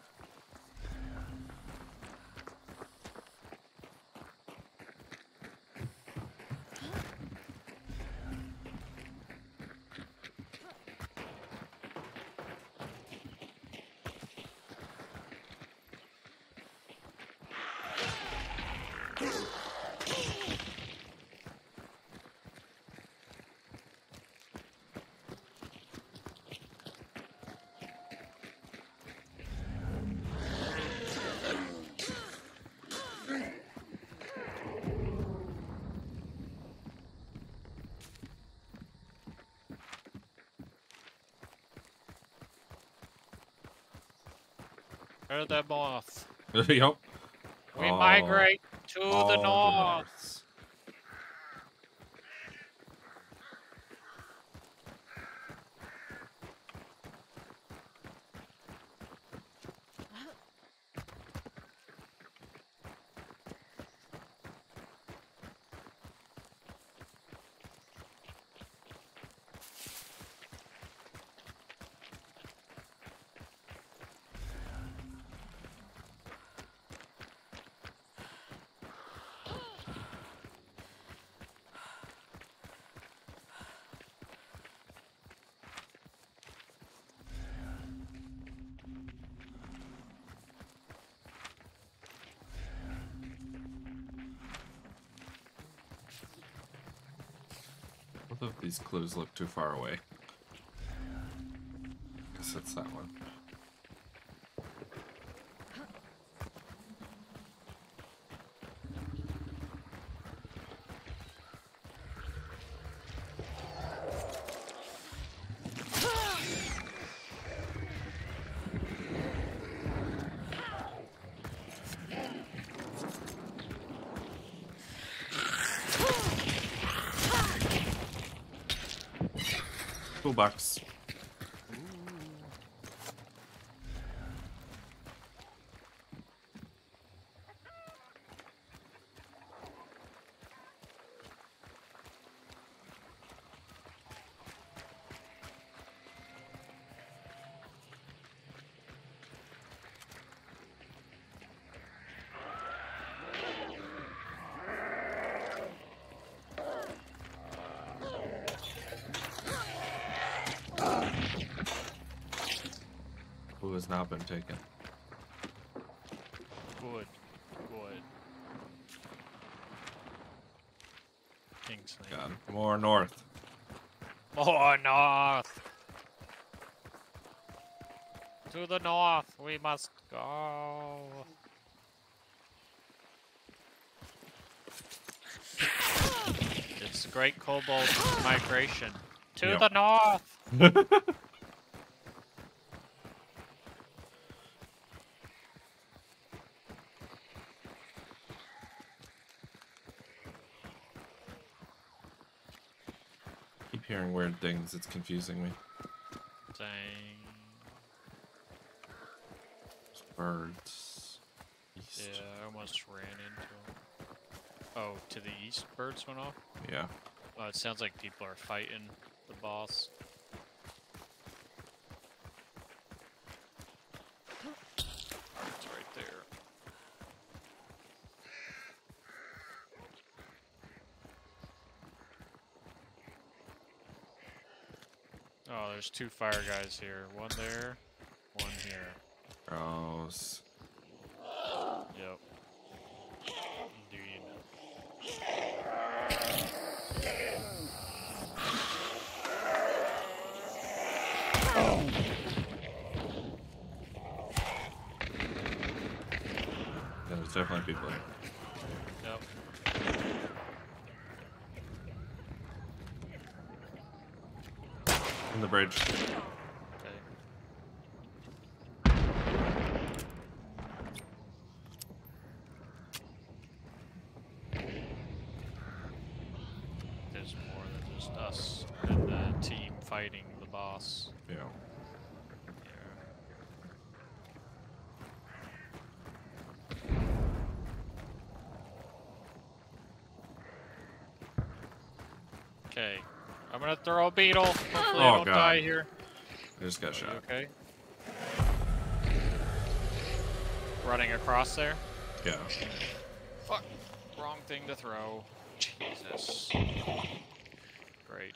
Where's that moth? Yup. We migrate to the north. Both of these clues look too far away. Guess it's that one. Toolbox. Who has not been taken? Good. Good. Kingsley. God, more north. More north! To the north we must go. It's Great Cobalt Migration. To Yep. the north! Keep hearing weird things. It's confusing me. Dang. There's birds. East. Yeah, I almost ran into them. Oh, to the east birds went off? Yeah. Oh, it sounds like people are fighting the boss. It's right there. Oh, there's two fire guys here. One there, one here. Gross. Yep. Indeed. Yeah, there's definitely people here. Yep. In the bridge. Okay. There's more than just us and the team fighting the boss. Yeah. Okay. I'm gonna throw a beetle. Hopefully Oh, I don't God. die here. I just got Are you shot. okay? Running across there? Yeah. Fuck. Wrong thing to throw. Jesus. Great.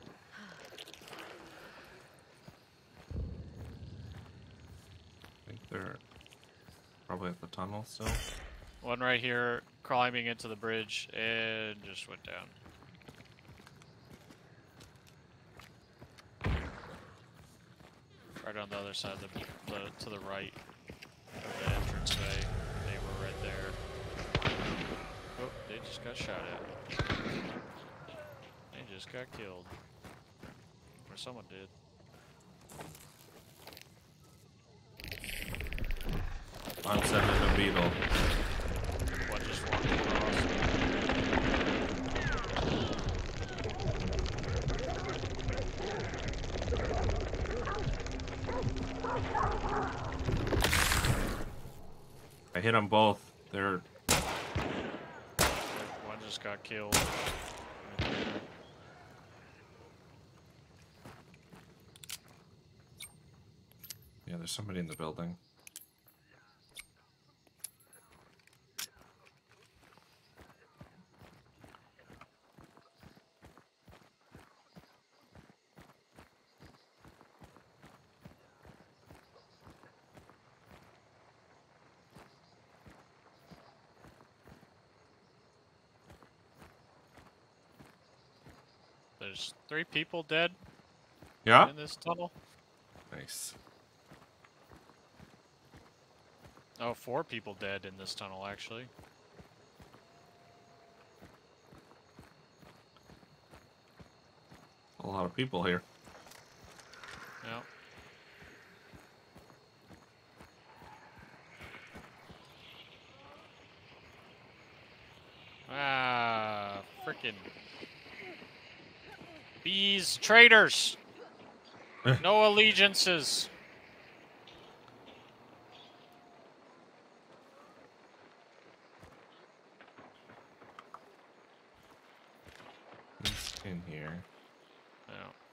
I think they're probably at the tunnel still. One right here, climbing into the bridge, and just went down. Right on the other side of to the right of the entranceway. They were right there. Oh, they just got shot at. They just got killed. Or someone did. I'm sending a beetle. One just walked across. I hit them both. They're One just got killed. yeah. There's somebody in the building. There's 3 people dead Yeah. in this tunnel. Nice. Oh, 4 people dead in this tunnel, actually. A lot of people here. Yep. Ah, frickin' bees, traitors! No allegiances. He's in here. No.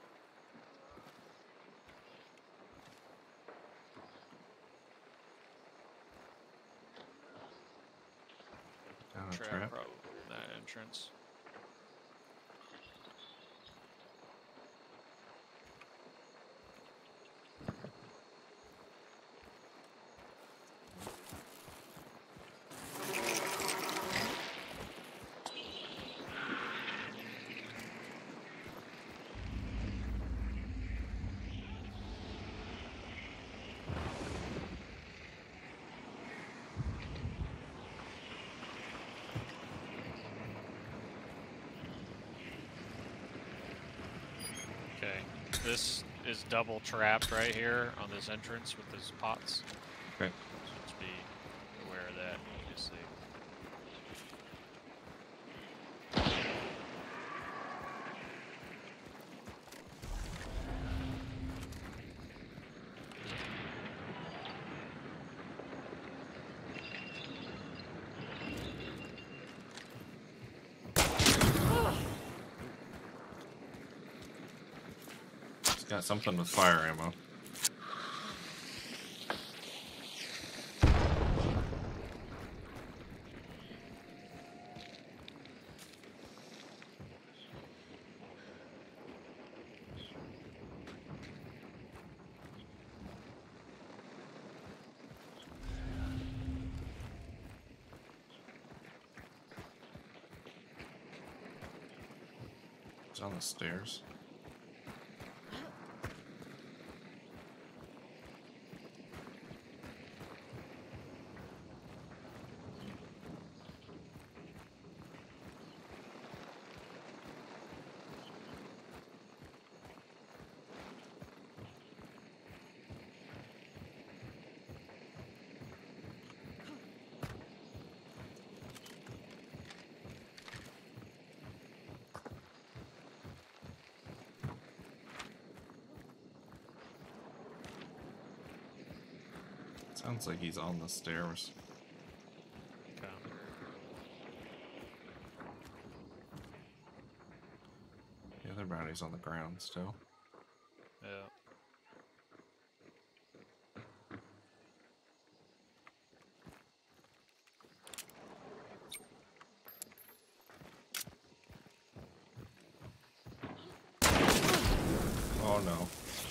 Down a Trap, trap. probably that entrance. Okay, this is double trapped right here on this entrance with those pots. Okay. So just be aware of that, obviously. He's got something with fire ammo. It's on the stairs. Sounds like he's on the stairs. Okay. The other bounty's on the ground still. Yeah. Oh no.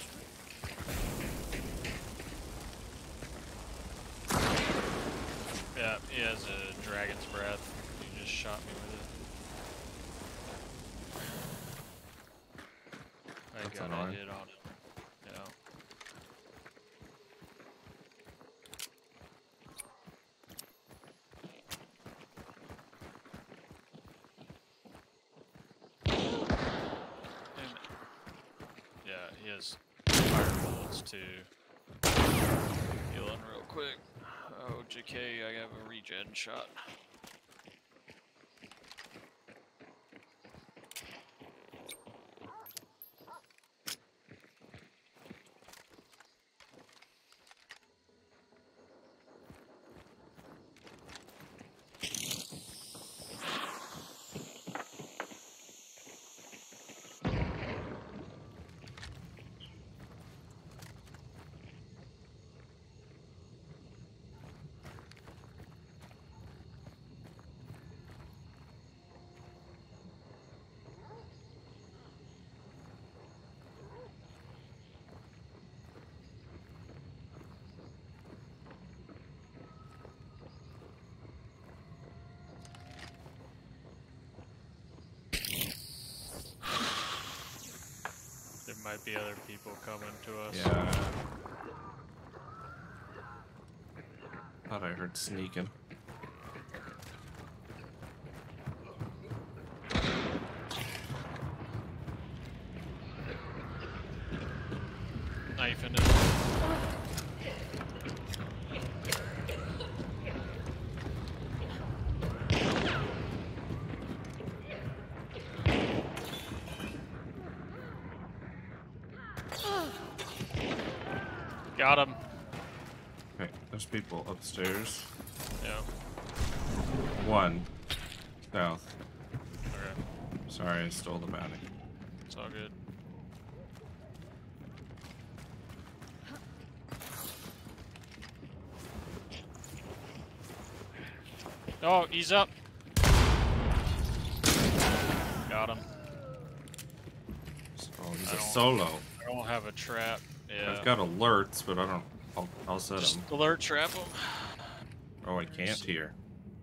Yeah, he has a dragon's breath. He just shot me with it. I That's got a annoying. hit on it. Yeah. And, yeah, he has fire bullets too. Healing real quick. Oh, JK, I have a regen shot. There might be other people coming to us. Yeah. Thought I heard sneaking. Knife in it. Got him. Okay, there's people upstairs. Yeah. One. South. Okay. Sorry, I stole the bounty. It's all good. Oh, he's up. Got him. Oh, he's I a don't- solo. I don't have a trap. Yeah. I've got alerts, but I don't. I'll set Just them. alert trap him. Oh, I can't here.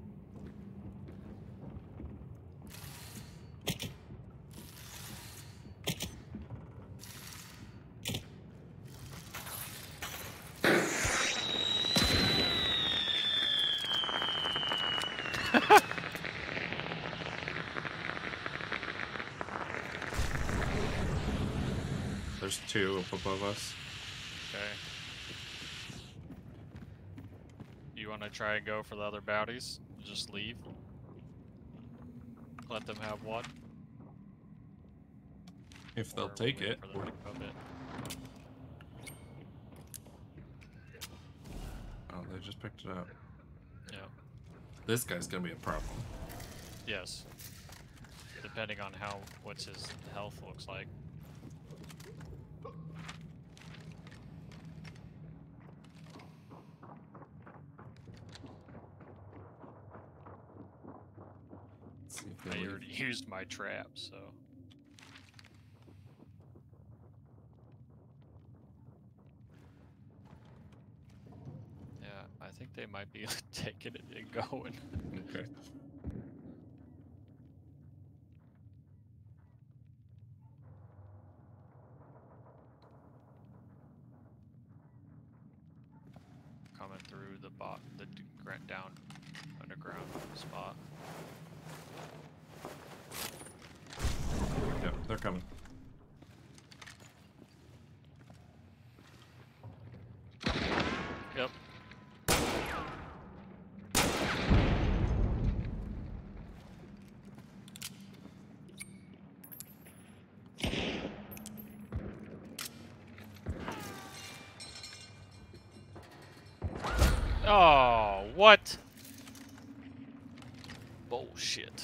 There's two up above us. Okay. You want to try and go for the other bounties? Just leave. Let them have one. If they'll Or take wait it. for them to come in. Oh, they just picked it up. Yeah. This guy's gonna be a problem. Yes. Depending on what his health looks like. Let's see if I they leave. already used my trap, so. Yeah, I think they might be taking it and going. Okay. Coming through the down underground spot. Yeah, they're coming. Yep. Oh, what? Bullshit.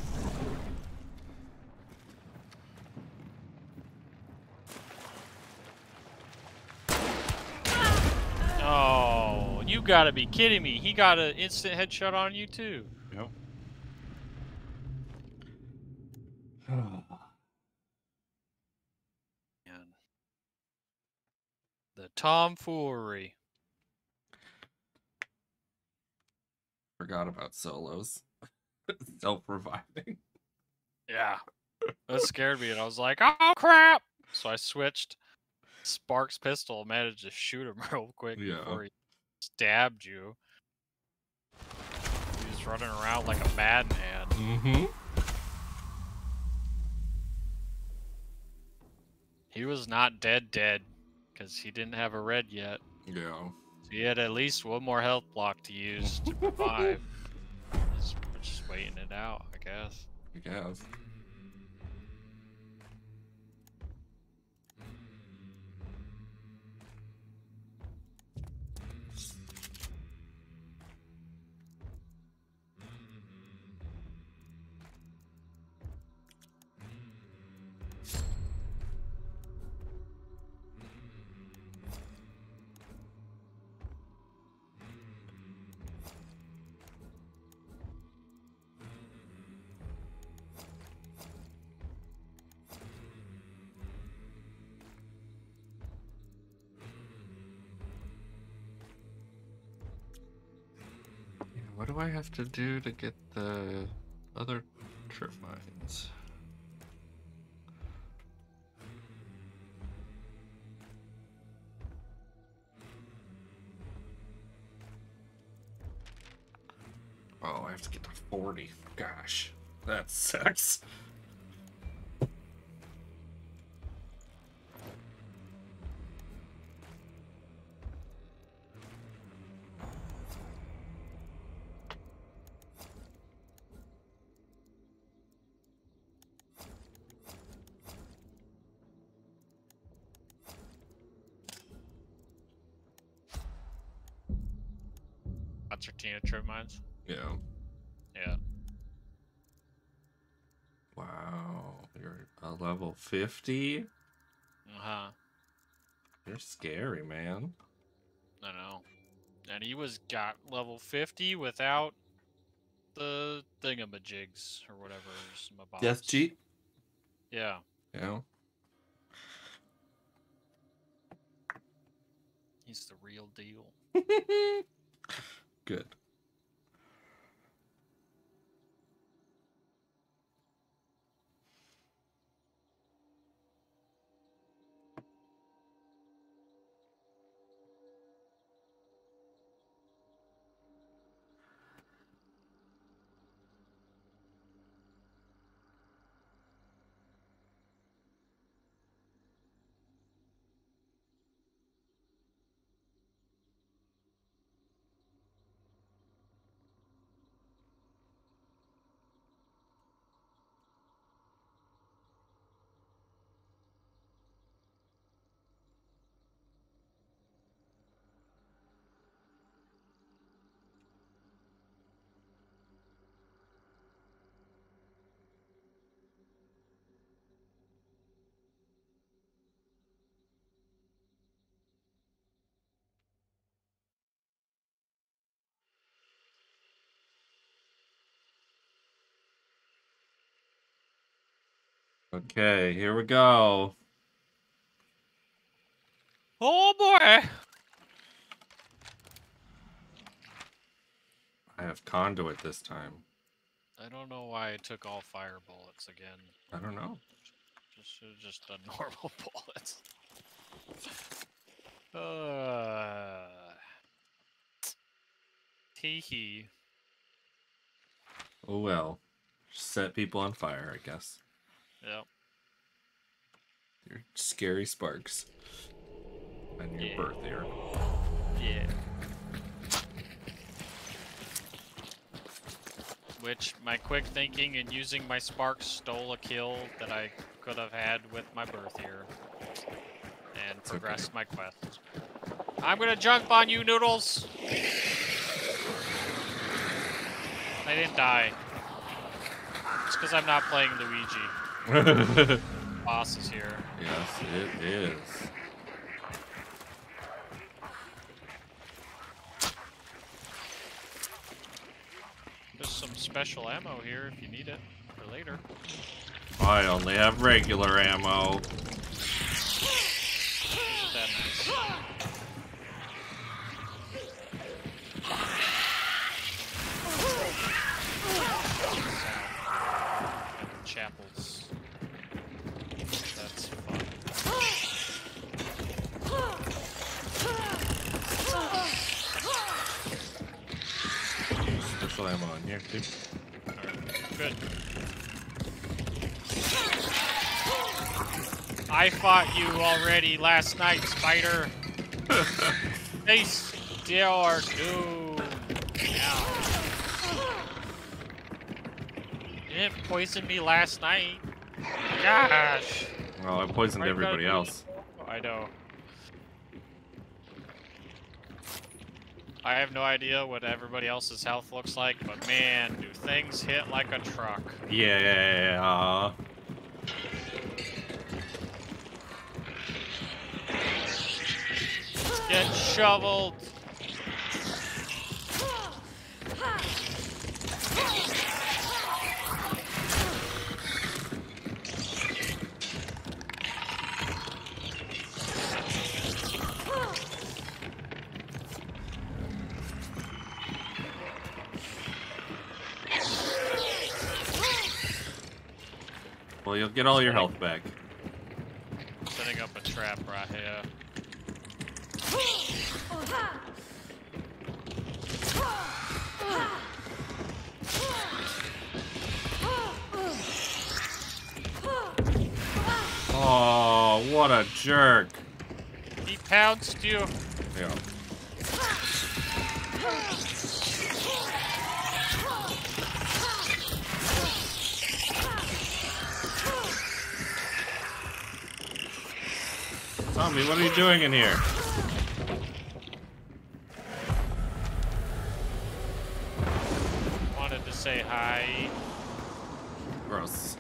Oh, you gotta be kidding me. He got an instant headshot on you too. Yep. Man. The tomfoolery. Forgot about solos. Self-reviving. Yeah. That scared me and I was like, oh crap! So I switched. Sparks pistol, managed to shoot him real quick Yeah. before he stabbed you. He was running around like a madman. Mm-hmm. He was not dead, because he didn't have a red yet. Yeah. So he had at least one more health block to use to revive. We're just waiting it out, I guess. I guess. What do I have to do to get the other trip mines? Oh, I have to get to 40. Gosh, that sucks. concertina trim mines. Yeah. Yeah. Wow. You're a level 50? Uh-huh. You're scary, man. I know. And he got level 50 without the thingamajigs or whatever. Death cheat? Yeah. Yeah. He's the real deal. Good. Okay, here we go. Oh boy! I have conduit this time. I don't know why I took all fire bullets again. I don't know. Should have just done normal bullets. Tee-hee. Oh well. Set people on fire, I guess. Yep. Your scary sparks. And your birth here. Yeah. Which, my quick thinking and using my sparks stole a kill that I could have had with my birth here. And progressed my quest. I'm gonna jump on you, Noodles! I didn't die. It's because I'm not playing Luigi. Boss is here. Yes, it is. There's some special ammo here if you need it for later. I only have regular ammo. Isn't that nice? Chapels. That's fun. Special ammo in here too. Alright, good. I fought you already last night, Spider. Face your doom. Ow. You didn't poison me last night. Gosh. Well, I poisoned everybody else. I know. I have no idea what everybody else's health looks like, but man, do things hit like a truck. Yeah. Get shoveled. Well, you'll get all your health back. Setting up a trap right here. Oh, what a jerk. He pounced you. Yeah. Tommy, what are you doing in here? to say hi. Gross.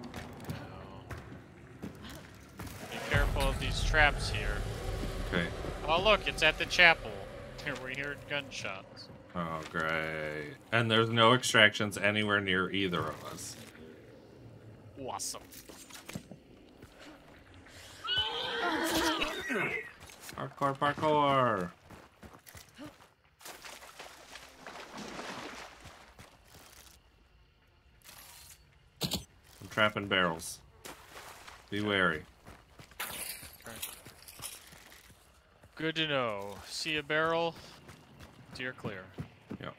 Be careful of these traps here. Okay. Oh look, it's at the chapel. We heard gunshots. Oh, great. And there's no extractions anywhere near either of us. Awesome. Parkour, parkour! I'm trapping barrels. Be wary. Okay. Good to know. See a barrel? Steer clear. Yep.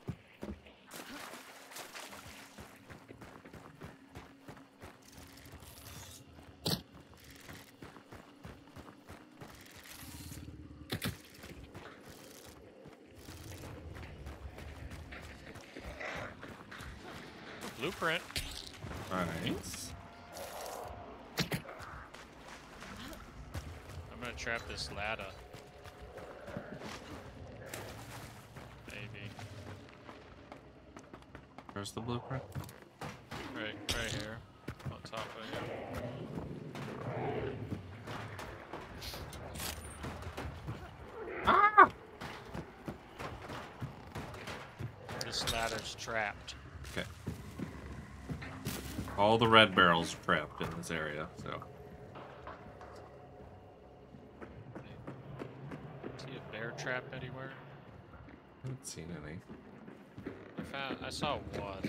Blueprint. Nice. I'm gonna trap this ladder. Maybe. Where's the blueprint? Right here. On top of here. Ah! This ladder's trapped. Okay. All the red barrels are trapped in this area, so. See a bear trap anywhere? I haven't seen any. I saw one.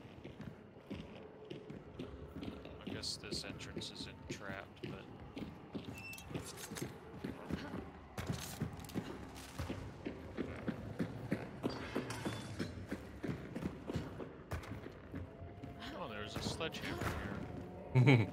I guess this entrance isn't trapped, but oh, there's a sledgehammer here.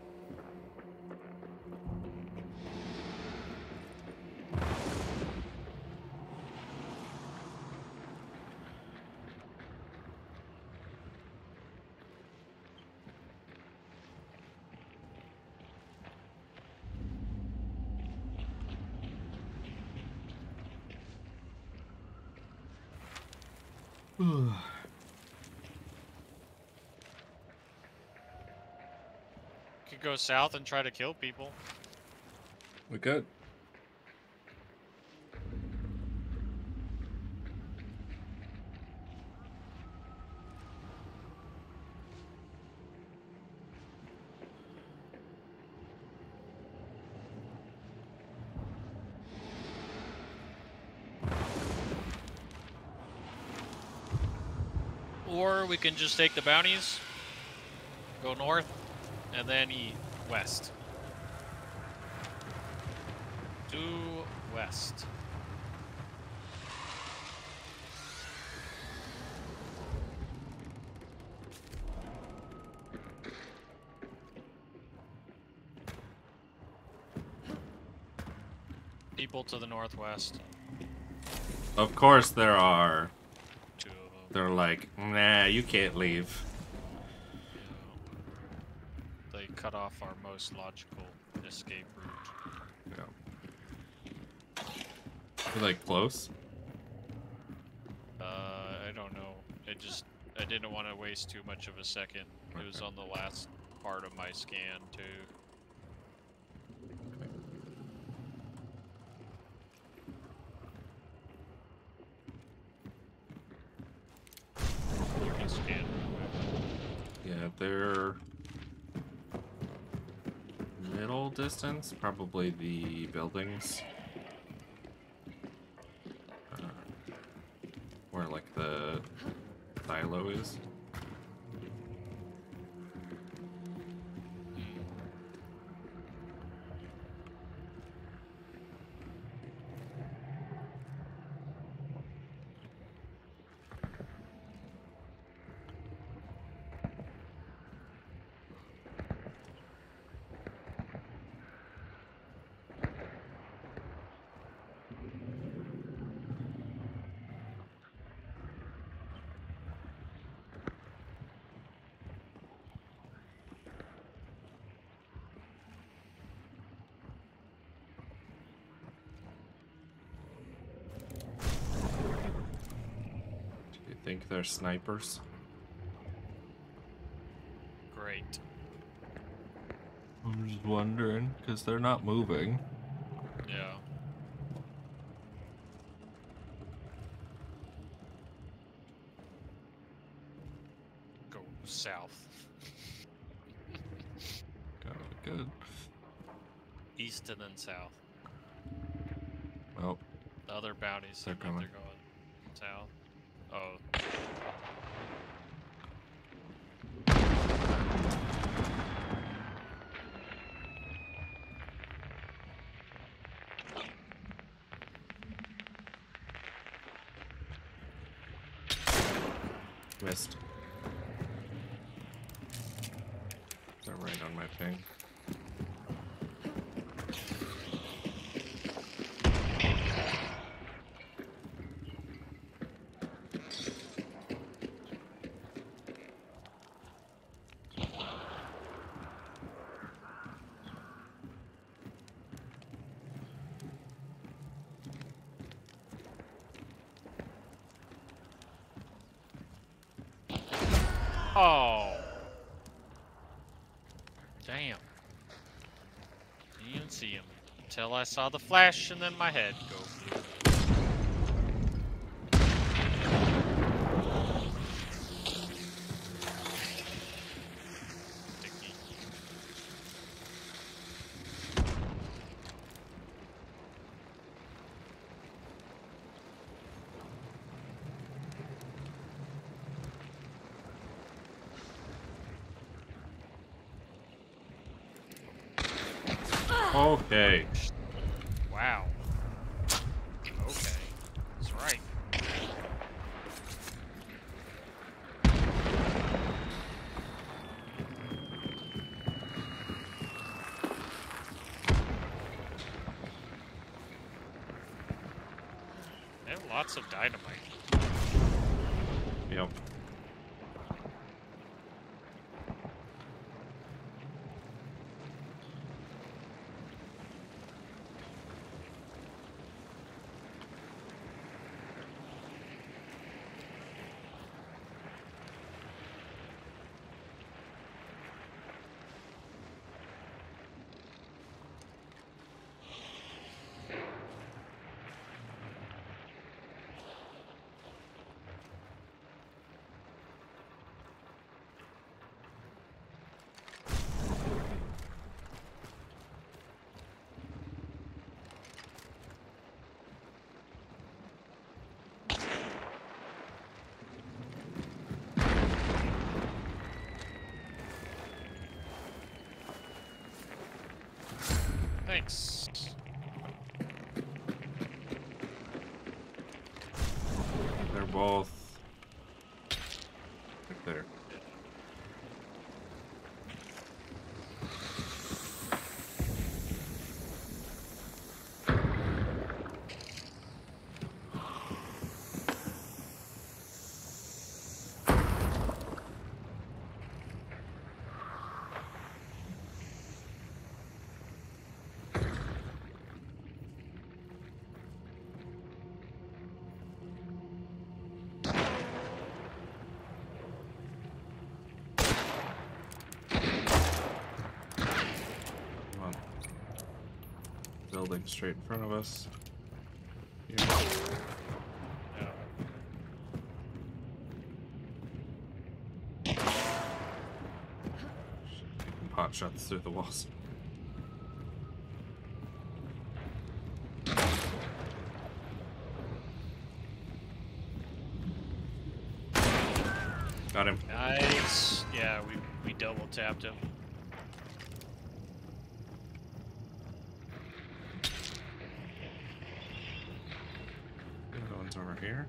Could go south and try to kill people. We could. Or we can just take the bounties, go north, and then west. Due west. People to the northwest. Of course there are. Two of them. They're like, nah, you can't leave. Yeah. They cut off our most logical escape route. Yeah. You like close? I don't know. I didn't want to waste too much of a second. It was on the last part of my scan too. You can scan real quick. Yeah, they're middle distance, probably the buildings. Where like the silo is. Do you think they're snipers? Great. I'm just wondering, because they're not moving. Yeah. Go south. Gotta be good. East and then south. Well, The other bounties seem They're like coming. they're going south. Oh. missed. They're right on my ping. Oh. Damn. Didn't even see him. Until I saw the flash and then my head go blue. Sticky. Okay. Wow. Okay. That's right. They have lots of dynamite. Yep. Thanks. They're both right there. Come on. Building straight in front of us. Here. Yeah. Taking pot shots through the walls. Got him. Nice. Yeah, we double tapped him. The other one's over here.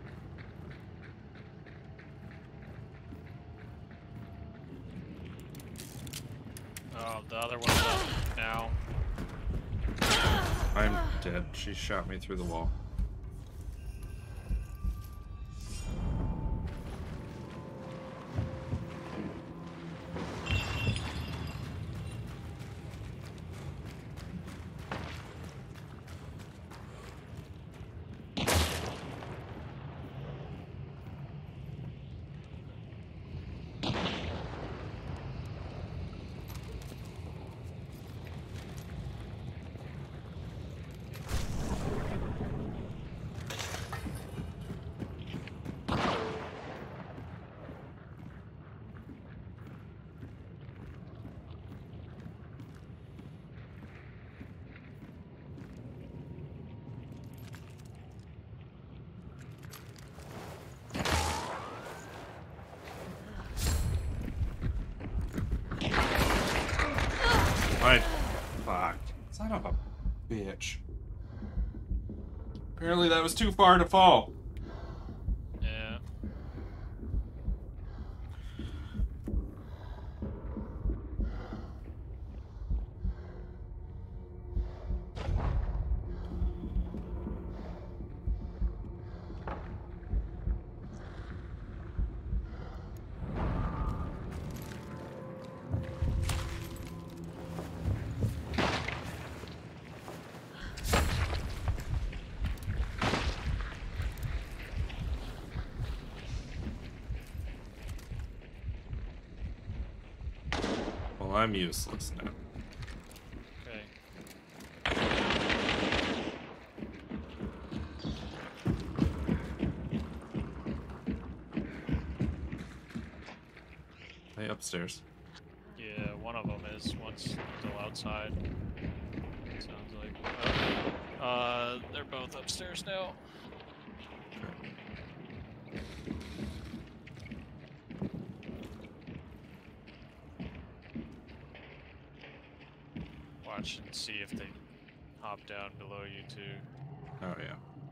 Oh, the other one's up now. I'm dead. She shot me through the wall. Bitch. Apparently that was too far to fall. Yeah. Well, I'm useless now. Okay. Hey, upstairs. Yeah, one of them is. One's still outside. Sounds like. Oh. They're both upstairs now. Watch and see if they hop down below you too. Oh, yeah.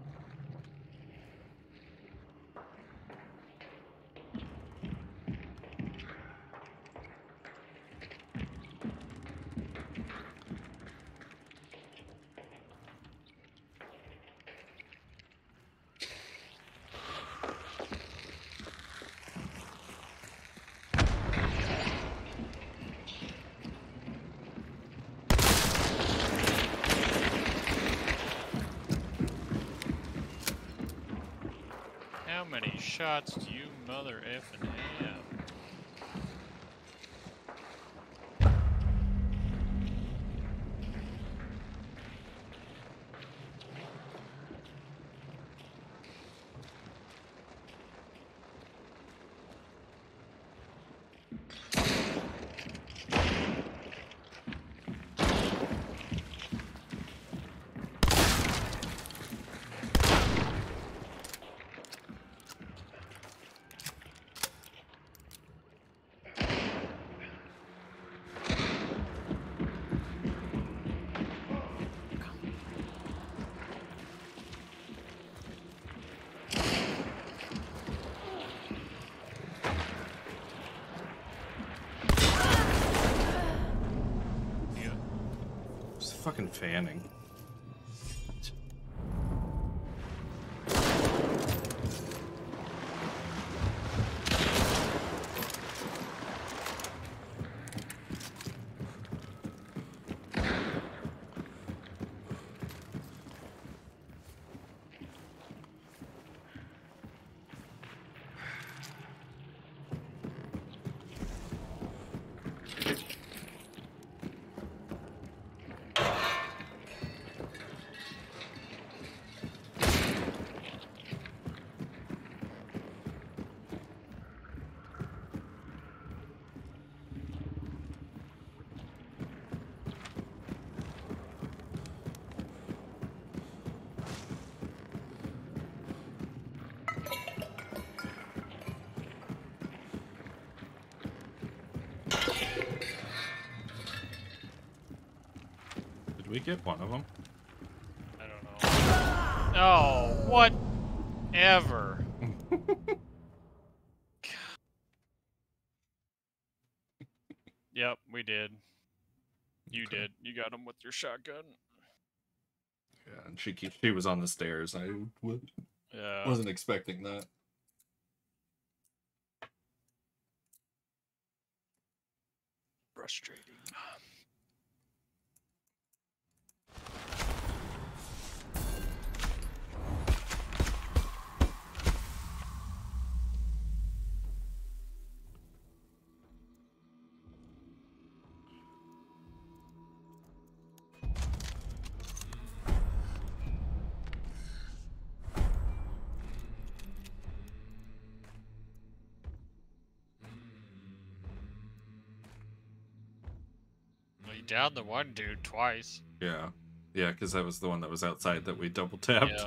How many shots do you mother effing have? Just fucking fanning. Did we get one of them? I don't know. Oh, whatever. Yep, we did. You Okay. did. You got him with your shotgun. Yeah, and she was on the stairs. I Yeah. wasn't expecting that. Frustrating. Well, you downed the one dude twice. Yeah. Yeah, because that was the one that was outside that we double tapped. Yeah.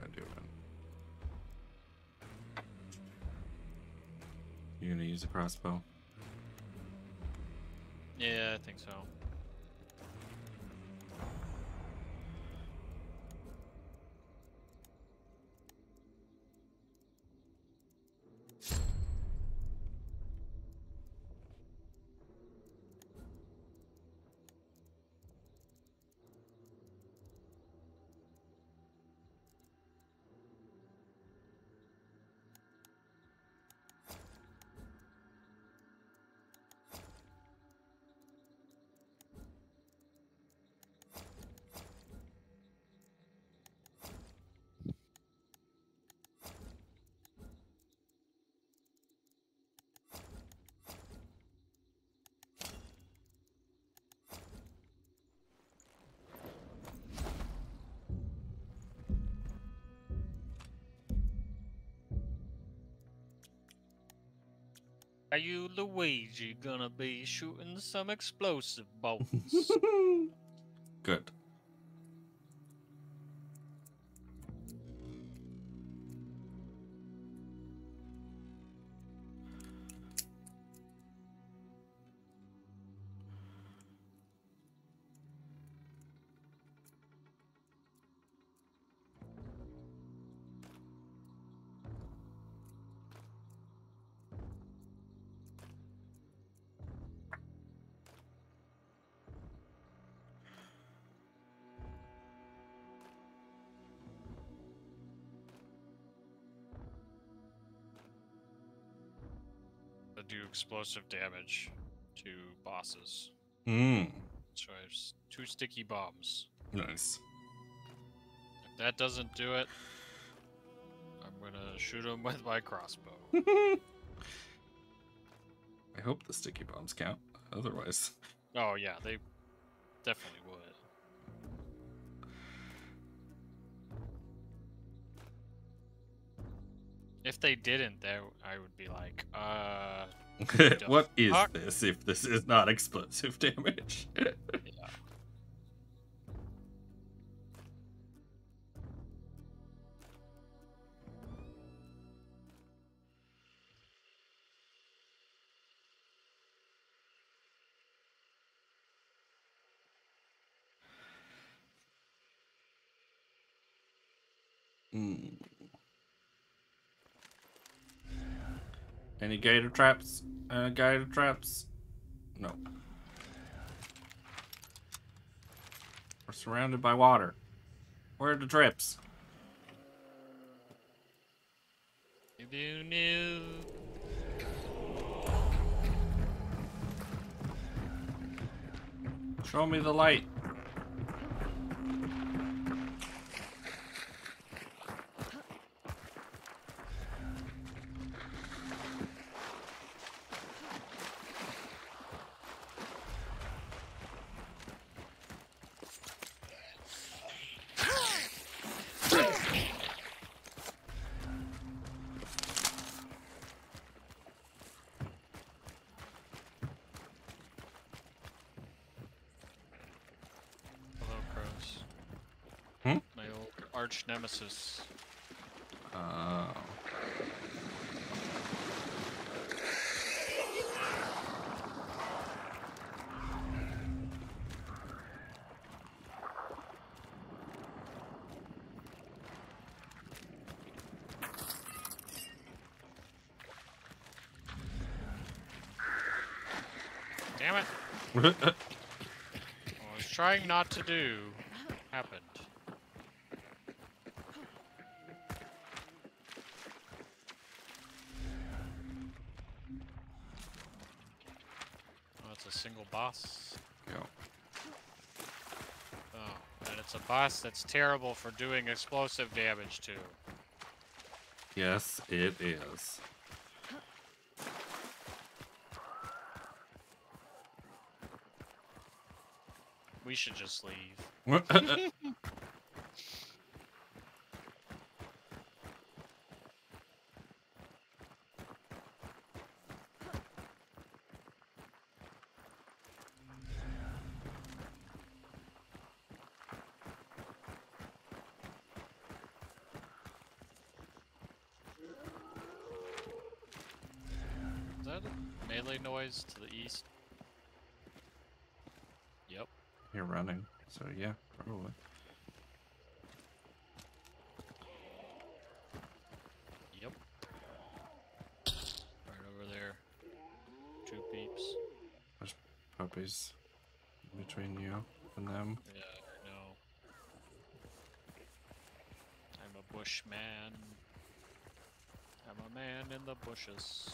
doing? You gonna use a crossbow? Yeah, I think so. Are you Luigi gonna be shooting some explosive bolts? Good. That do explosive damage to bosses. Mm. So I have 2 sticky bombs. Nice. If that doesn't do it, I'm gonna shoot him with my crossbow. I hope the sticky bombs count. Otherwise, Oh yeah, they definitely would. If they didn't, there I would be like, what is fuck? this if this is not explosive damage? Yeah. Mm. Any gator traps? Gator traps? No. We're surrounded by water. Where are the trips? If you knew. Show me the light. Hello, crows. Hmm? My old arch nemesis. Oh. Damn it! What I was trying not to do happened. Oh, it's a single boss. Go. Oh, and it's a boss that's terrible for doing explosive damage to. Yes, it is. We should just leave. melee noise to the east? Yep. You're running, so yeah, probably. Yep. Right over there. 2 peeps. There's puppies between you and them. Yeah, I know. I'm a bushman. I'm a man in the bushes.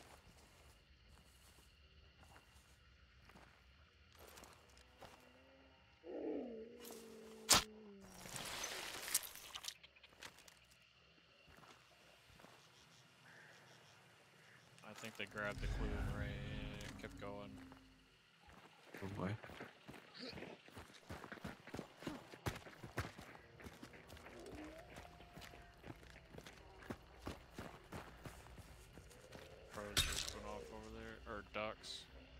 I think they grabbed the clue and kept going. Probably. Crows just went off over there, or ducks.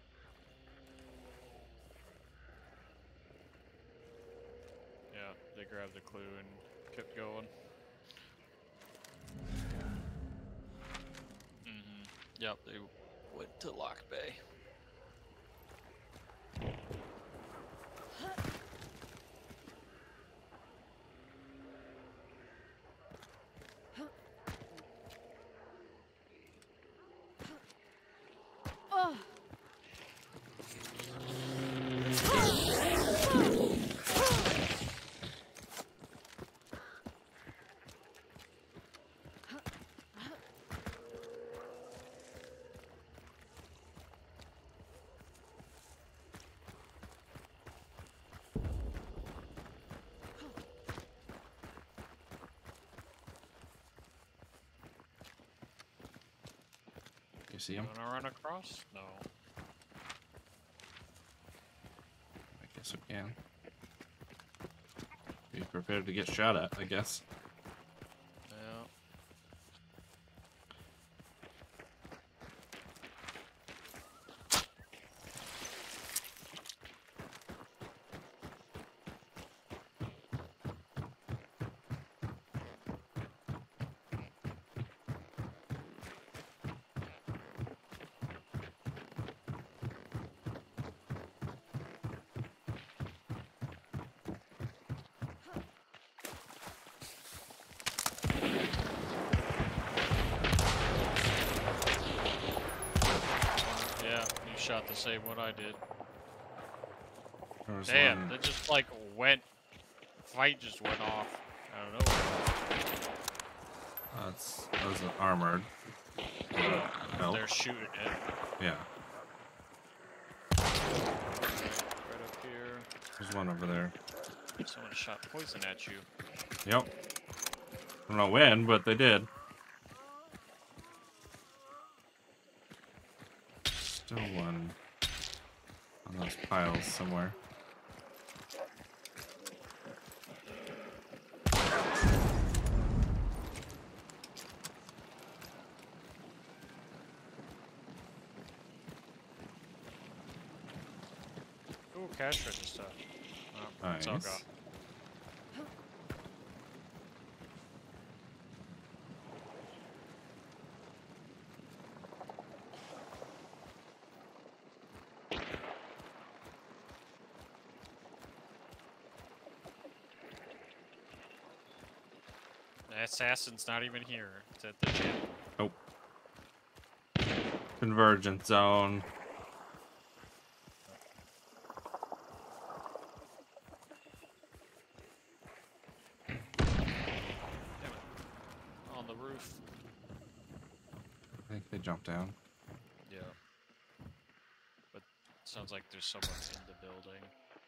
Yeah, they grabbed the clue and kept going. Yep, they went to Lock Bay. You see him? Wanna run across? No. I guess we can. Be prepared to get shot at, I guess. Yeah. Yeah, you shot the same one I did. There was Damn, one. that just like went. Fight just went off. I don't know. That was armored. Help. They're shooting it. Yeah. Right up here. There's one over there. Someone shot poison at you. Yep. I don't know when, but they did. Still one on those piles somewhere. Ooh, cash register. Oh, it's all Nice. gone. The assassin's not even here. It's at the gym. Oh. Convergence zone. On the roof. I think they jumped down. Yeah. But sounds like there's someone in the building.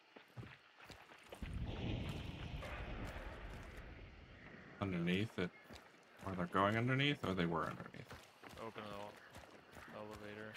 Underneath it. Or they're going underneath, or they were underneath. Open the elevator.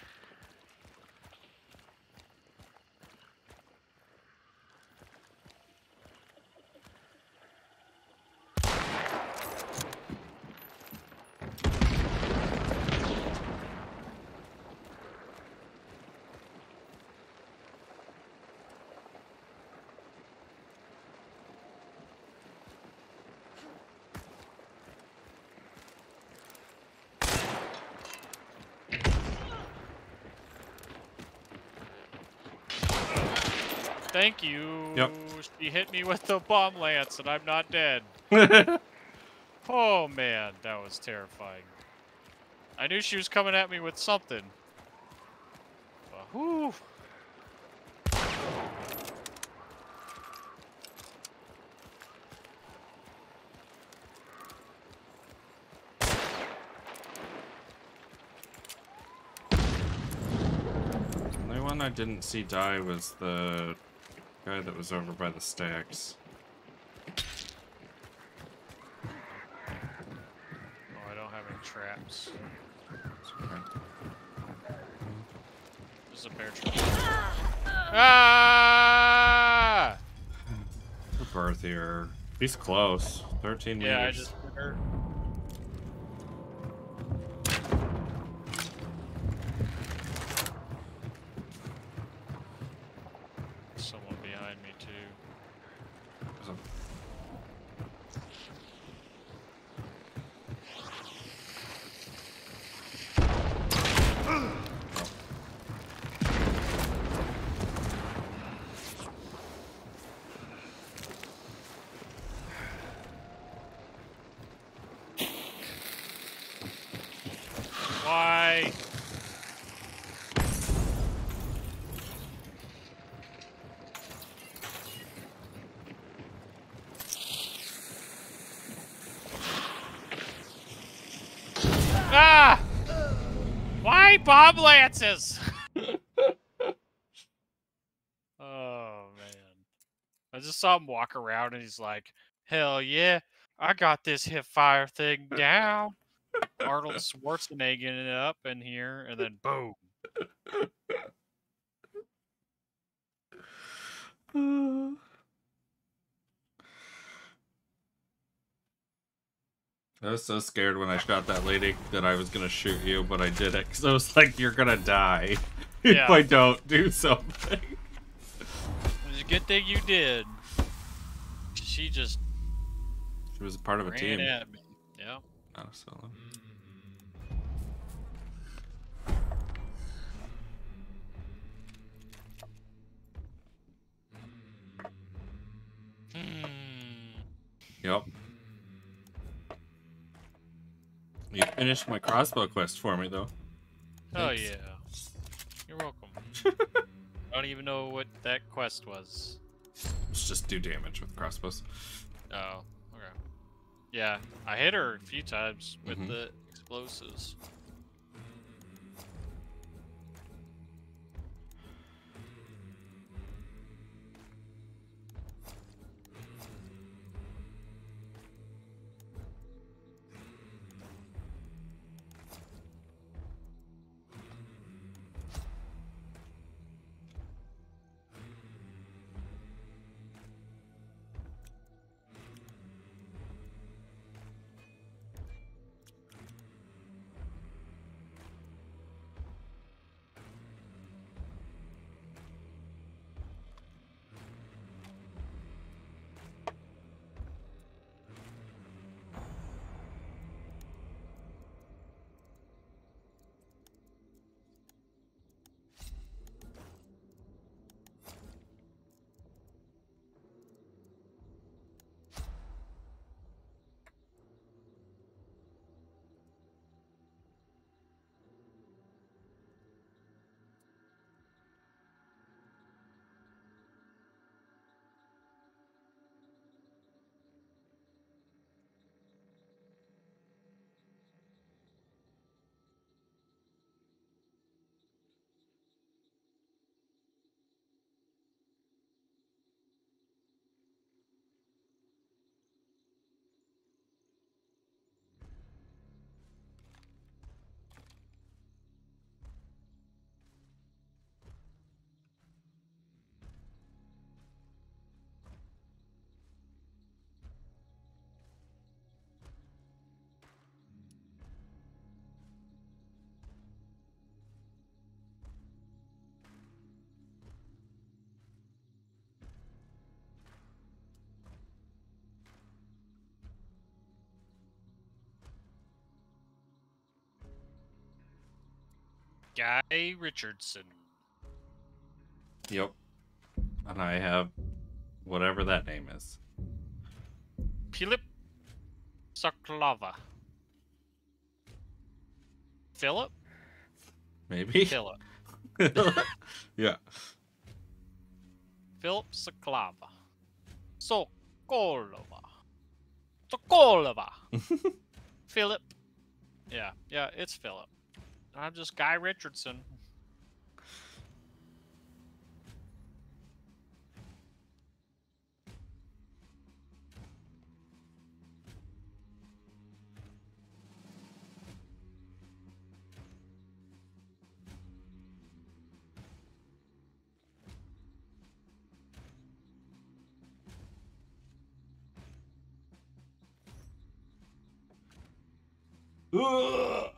Thank you. Yep. She hit me with the bomb lance, and I'm not dead. Oh man, that was terrifying. I knew she was coming at me with something. Whew. The only one I didn't see die was the guy that was over by the stacks. Oh, I don't have any traps. Okay. There's a bear trap. Ah! The birth here. He's close. 13 meters. Yeah, I just hit her. Someone behind me too. There's a- Why? Ah! Why bomb lances? Oh man. I just saw him walk around and he's like, hell yeah, I got this hip fire thing down. Arnold Schwarzenegger it up in here, and then boom. I was so scared when I shot that lady that I was gonna shoot you, but I didn't, because I was like, you're gonna die if Yeah. I don't do something. It was a good thing you did. She just She was a part of a ran team. at me. Yeah. Not a solo. Yep. You finished my crossbow quest for me, though. Oh Thanks. yeah. You're welcome. I don't even know what that quest was. Let's just do damage with crossbows. Oh, okay. Yeah, I hit her a few times with Mhm. the explosives. Guy Richardson. Yep. And I have whatever that name is. Philip Sokolova. Philip? Maybe? Philip. Yeah. Philip Sokolova. Sokolova. Sokolova. Philip. Yeah, it's Philip. I'm just Guy Richardson. Ugh.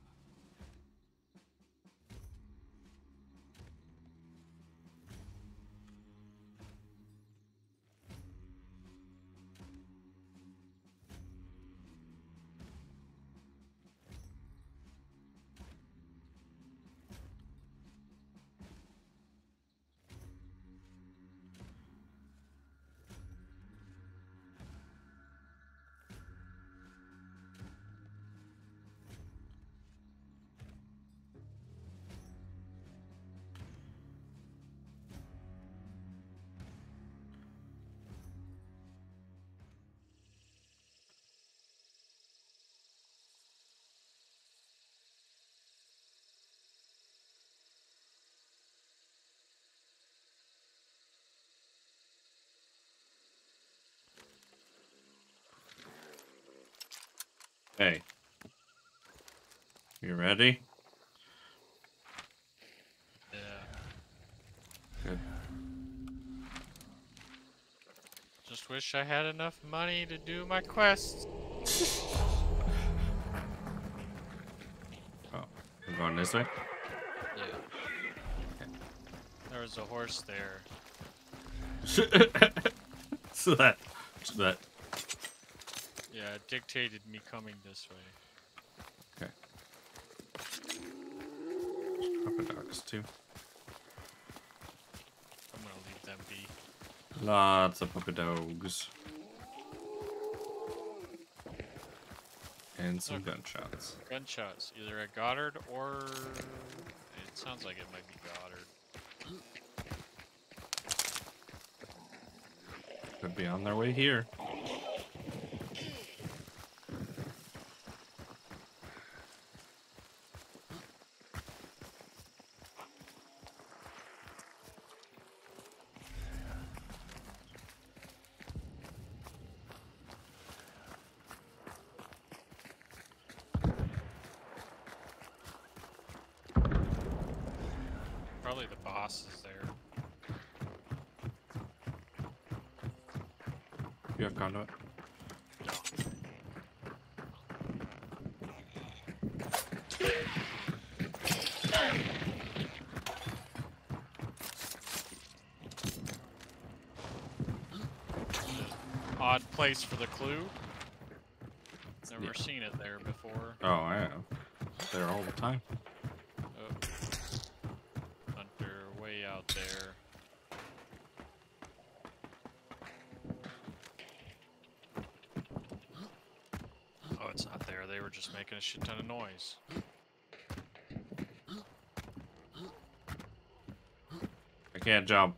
Hey. You ready? Yeah. Good. Just wish I had enough money to do my quests. Oh, we're going this way? Yeah. There was a horse there. so that Yeah, it dictated me coming this way. okay. Papa dogs too. I'm gonna leave them be. Lots of puppy dogs. And some Look. gunshots. Gunshots, either at Goddard or... It sounds like it might be Goddard. Could be on their way here. Probably the boss is there. You have conduit? No. Odd place for the clue. Never seen it there before. Oh, I have. There all the time. Oh. Hunter way out there. Oh, it's not there. They were just making a shit ton of noise. I can't jump.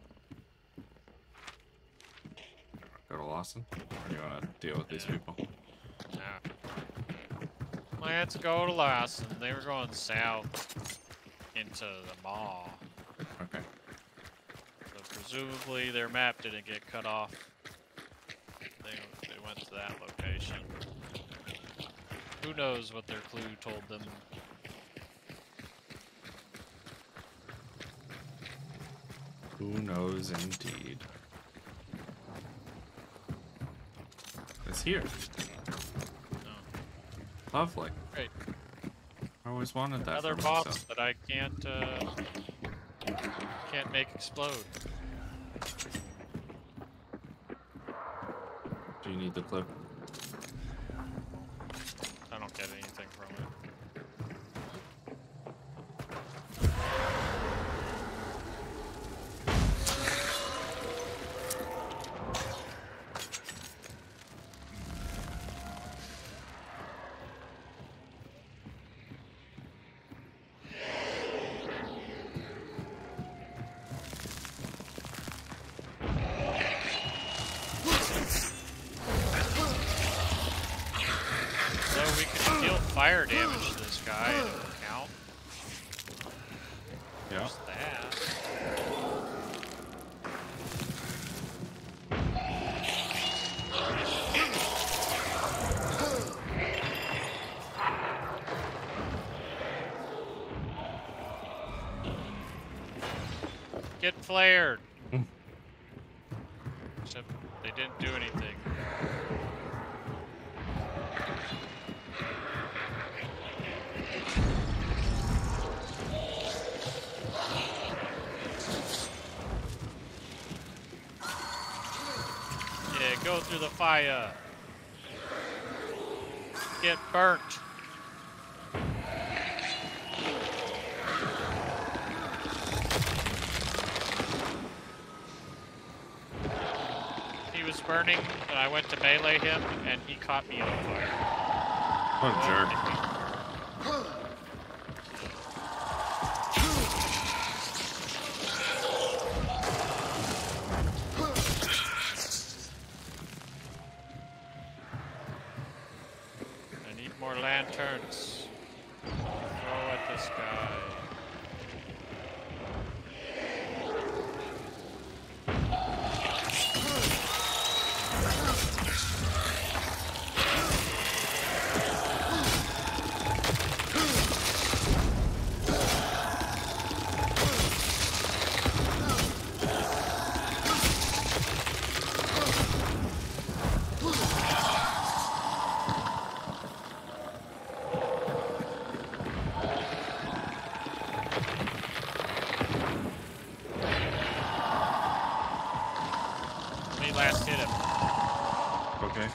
Go to Lawson? Or do you want to deal with these people? Yeah. Let's go to Lawson. They were going south into the mall. Okay. So presumably their map didn't get cut off. They went to that location. Who knows what their clue told them? Who knows indeed. It's here. No. Lovely. Great. I always wanted that Another for boss myself. that I can't make explode. Do you need the clip? I don't get anything from it. fire damage to this guy, and it will count. Yeah. Just that. Get flared! Except they didn't do anything. Yeah, go through the fire. Get burnt. He was burning, and I went to melee him, and he caught me on fire. What a jerk. I need more lanterns. Throw at this guy. Let me last hit him. Okay.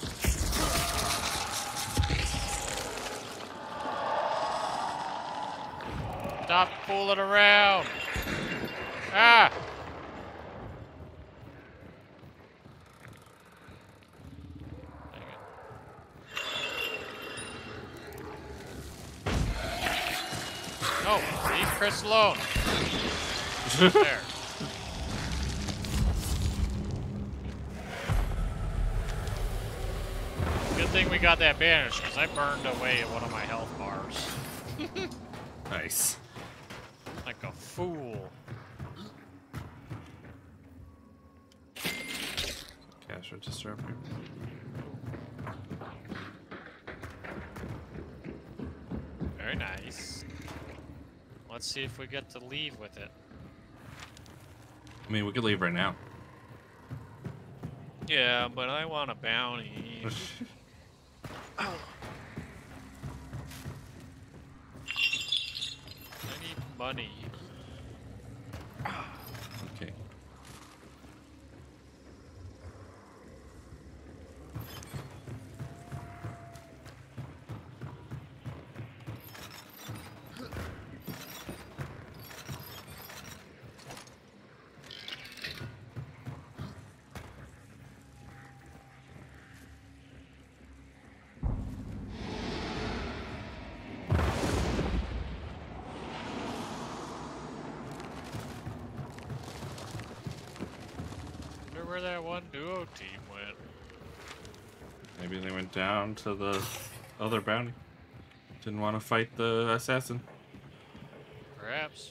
Stop fooling around. Ah! Dang it. No, leave Chris alone. There. Good thing we got that bandage, because I burned away one of my health bars. Nice. Like a fool. Cash register up here. Very nice. Let's see if we get to leave with it. I mean, we could leave right now. Yeah, but I want a bounty. I need money. Okay. Wonder where that one duo team went. Maybe they went down to the other bounty. Didn't want to fight the assassin. Perhaps.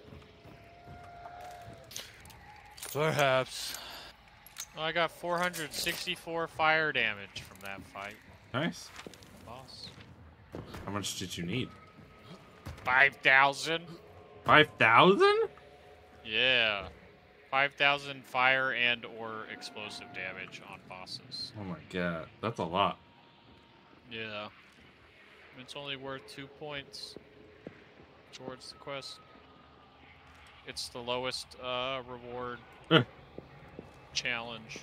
Perhaps. Well, I got 464 fire damage from that fight, Nice. boss. How much did you need? 5,000? 5,000? Yeah. 5,000 fire and or explosive damage on bosses. Oh my god, that's a lot. Yeah. It's only worth 2 points towards the quest. It's the lowest reward challenge.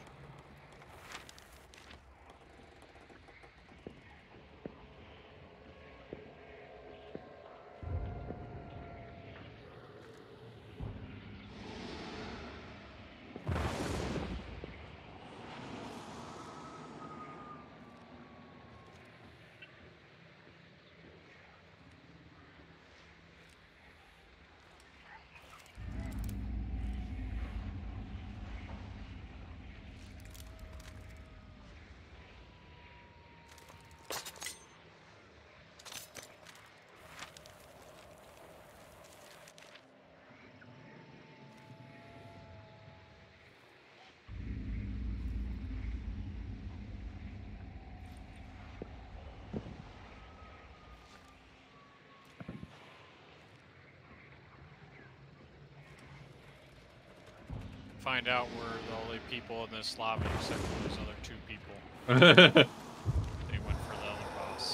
find out we're the only people in this lobby except for those other 2 people. They went for the other boss.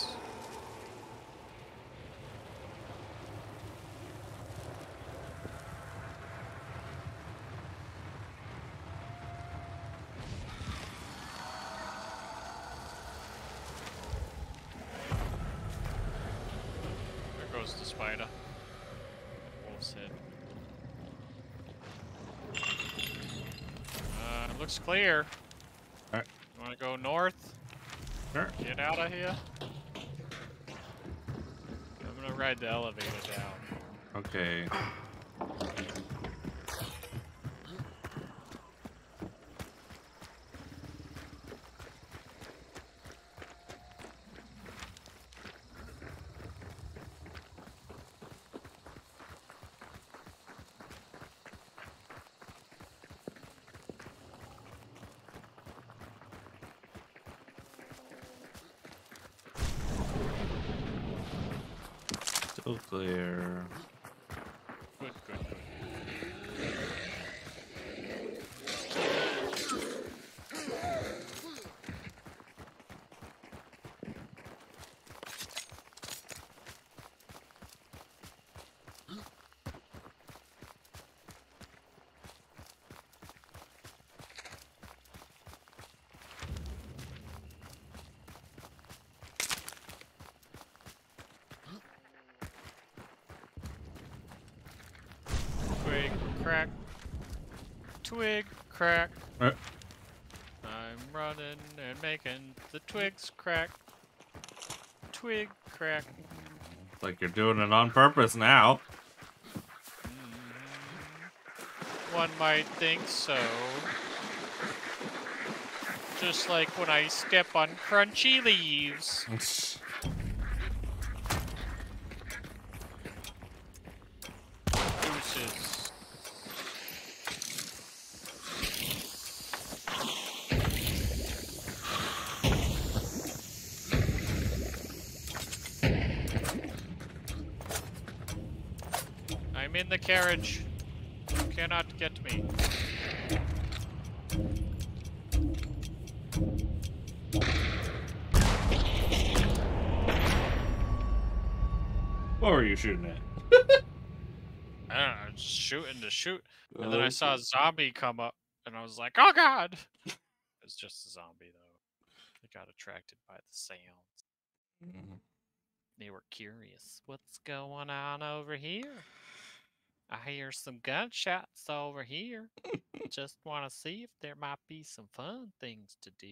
There goes the spider. Wolf's head. Looks clear. Alright. You wanna go north? Sure. Get out of here. I'm gonna ride the elevator down. Okay. Still clear. Good, good, good. Twig, crack. Twig, crack. Alright. I'm running and making the twigs crack. Twig, crack. Like you're doing it on purpose now. One might think so. Just like when I step on crunchy leaves. Deuces. I'm in the carriage. You cannot get me. What were you shooting at? I don't know, just shooting to shoot. And then I saw a zombie come up, and I was like, oh god! It was just a zombie, though. They got attracted by the sounds. They were curious. What's going on over here? I hear some gunshots over here. Just want to see if there might be some fun things to do.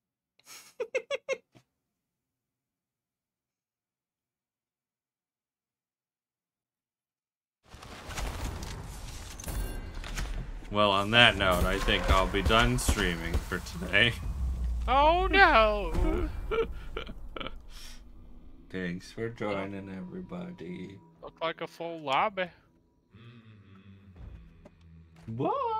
Well, on that note, I think I'll be done streaming for today. Oh no! Thanks for joining, everybody. Look like a full lobby. Bye!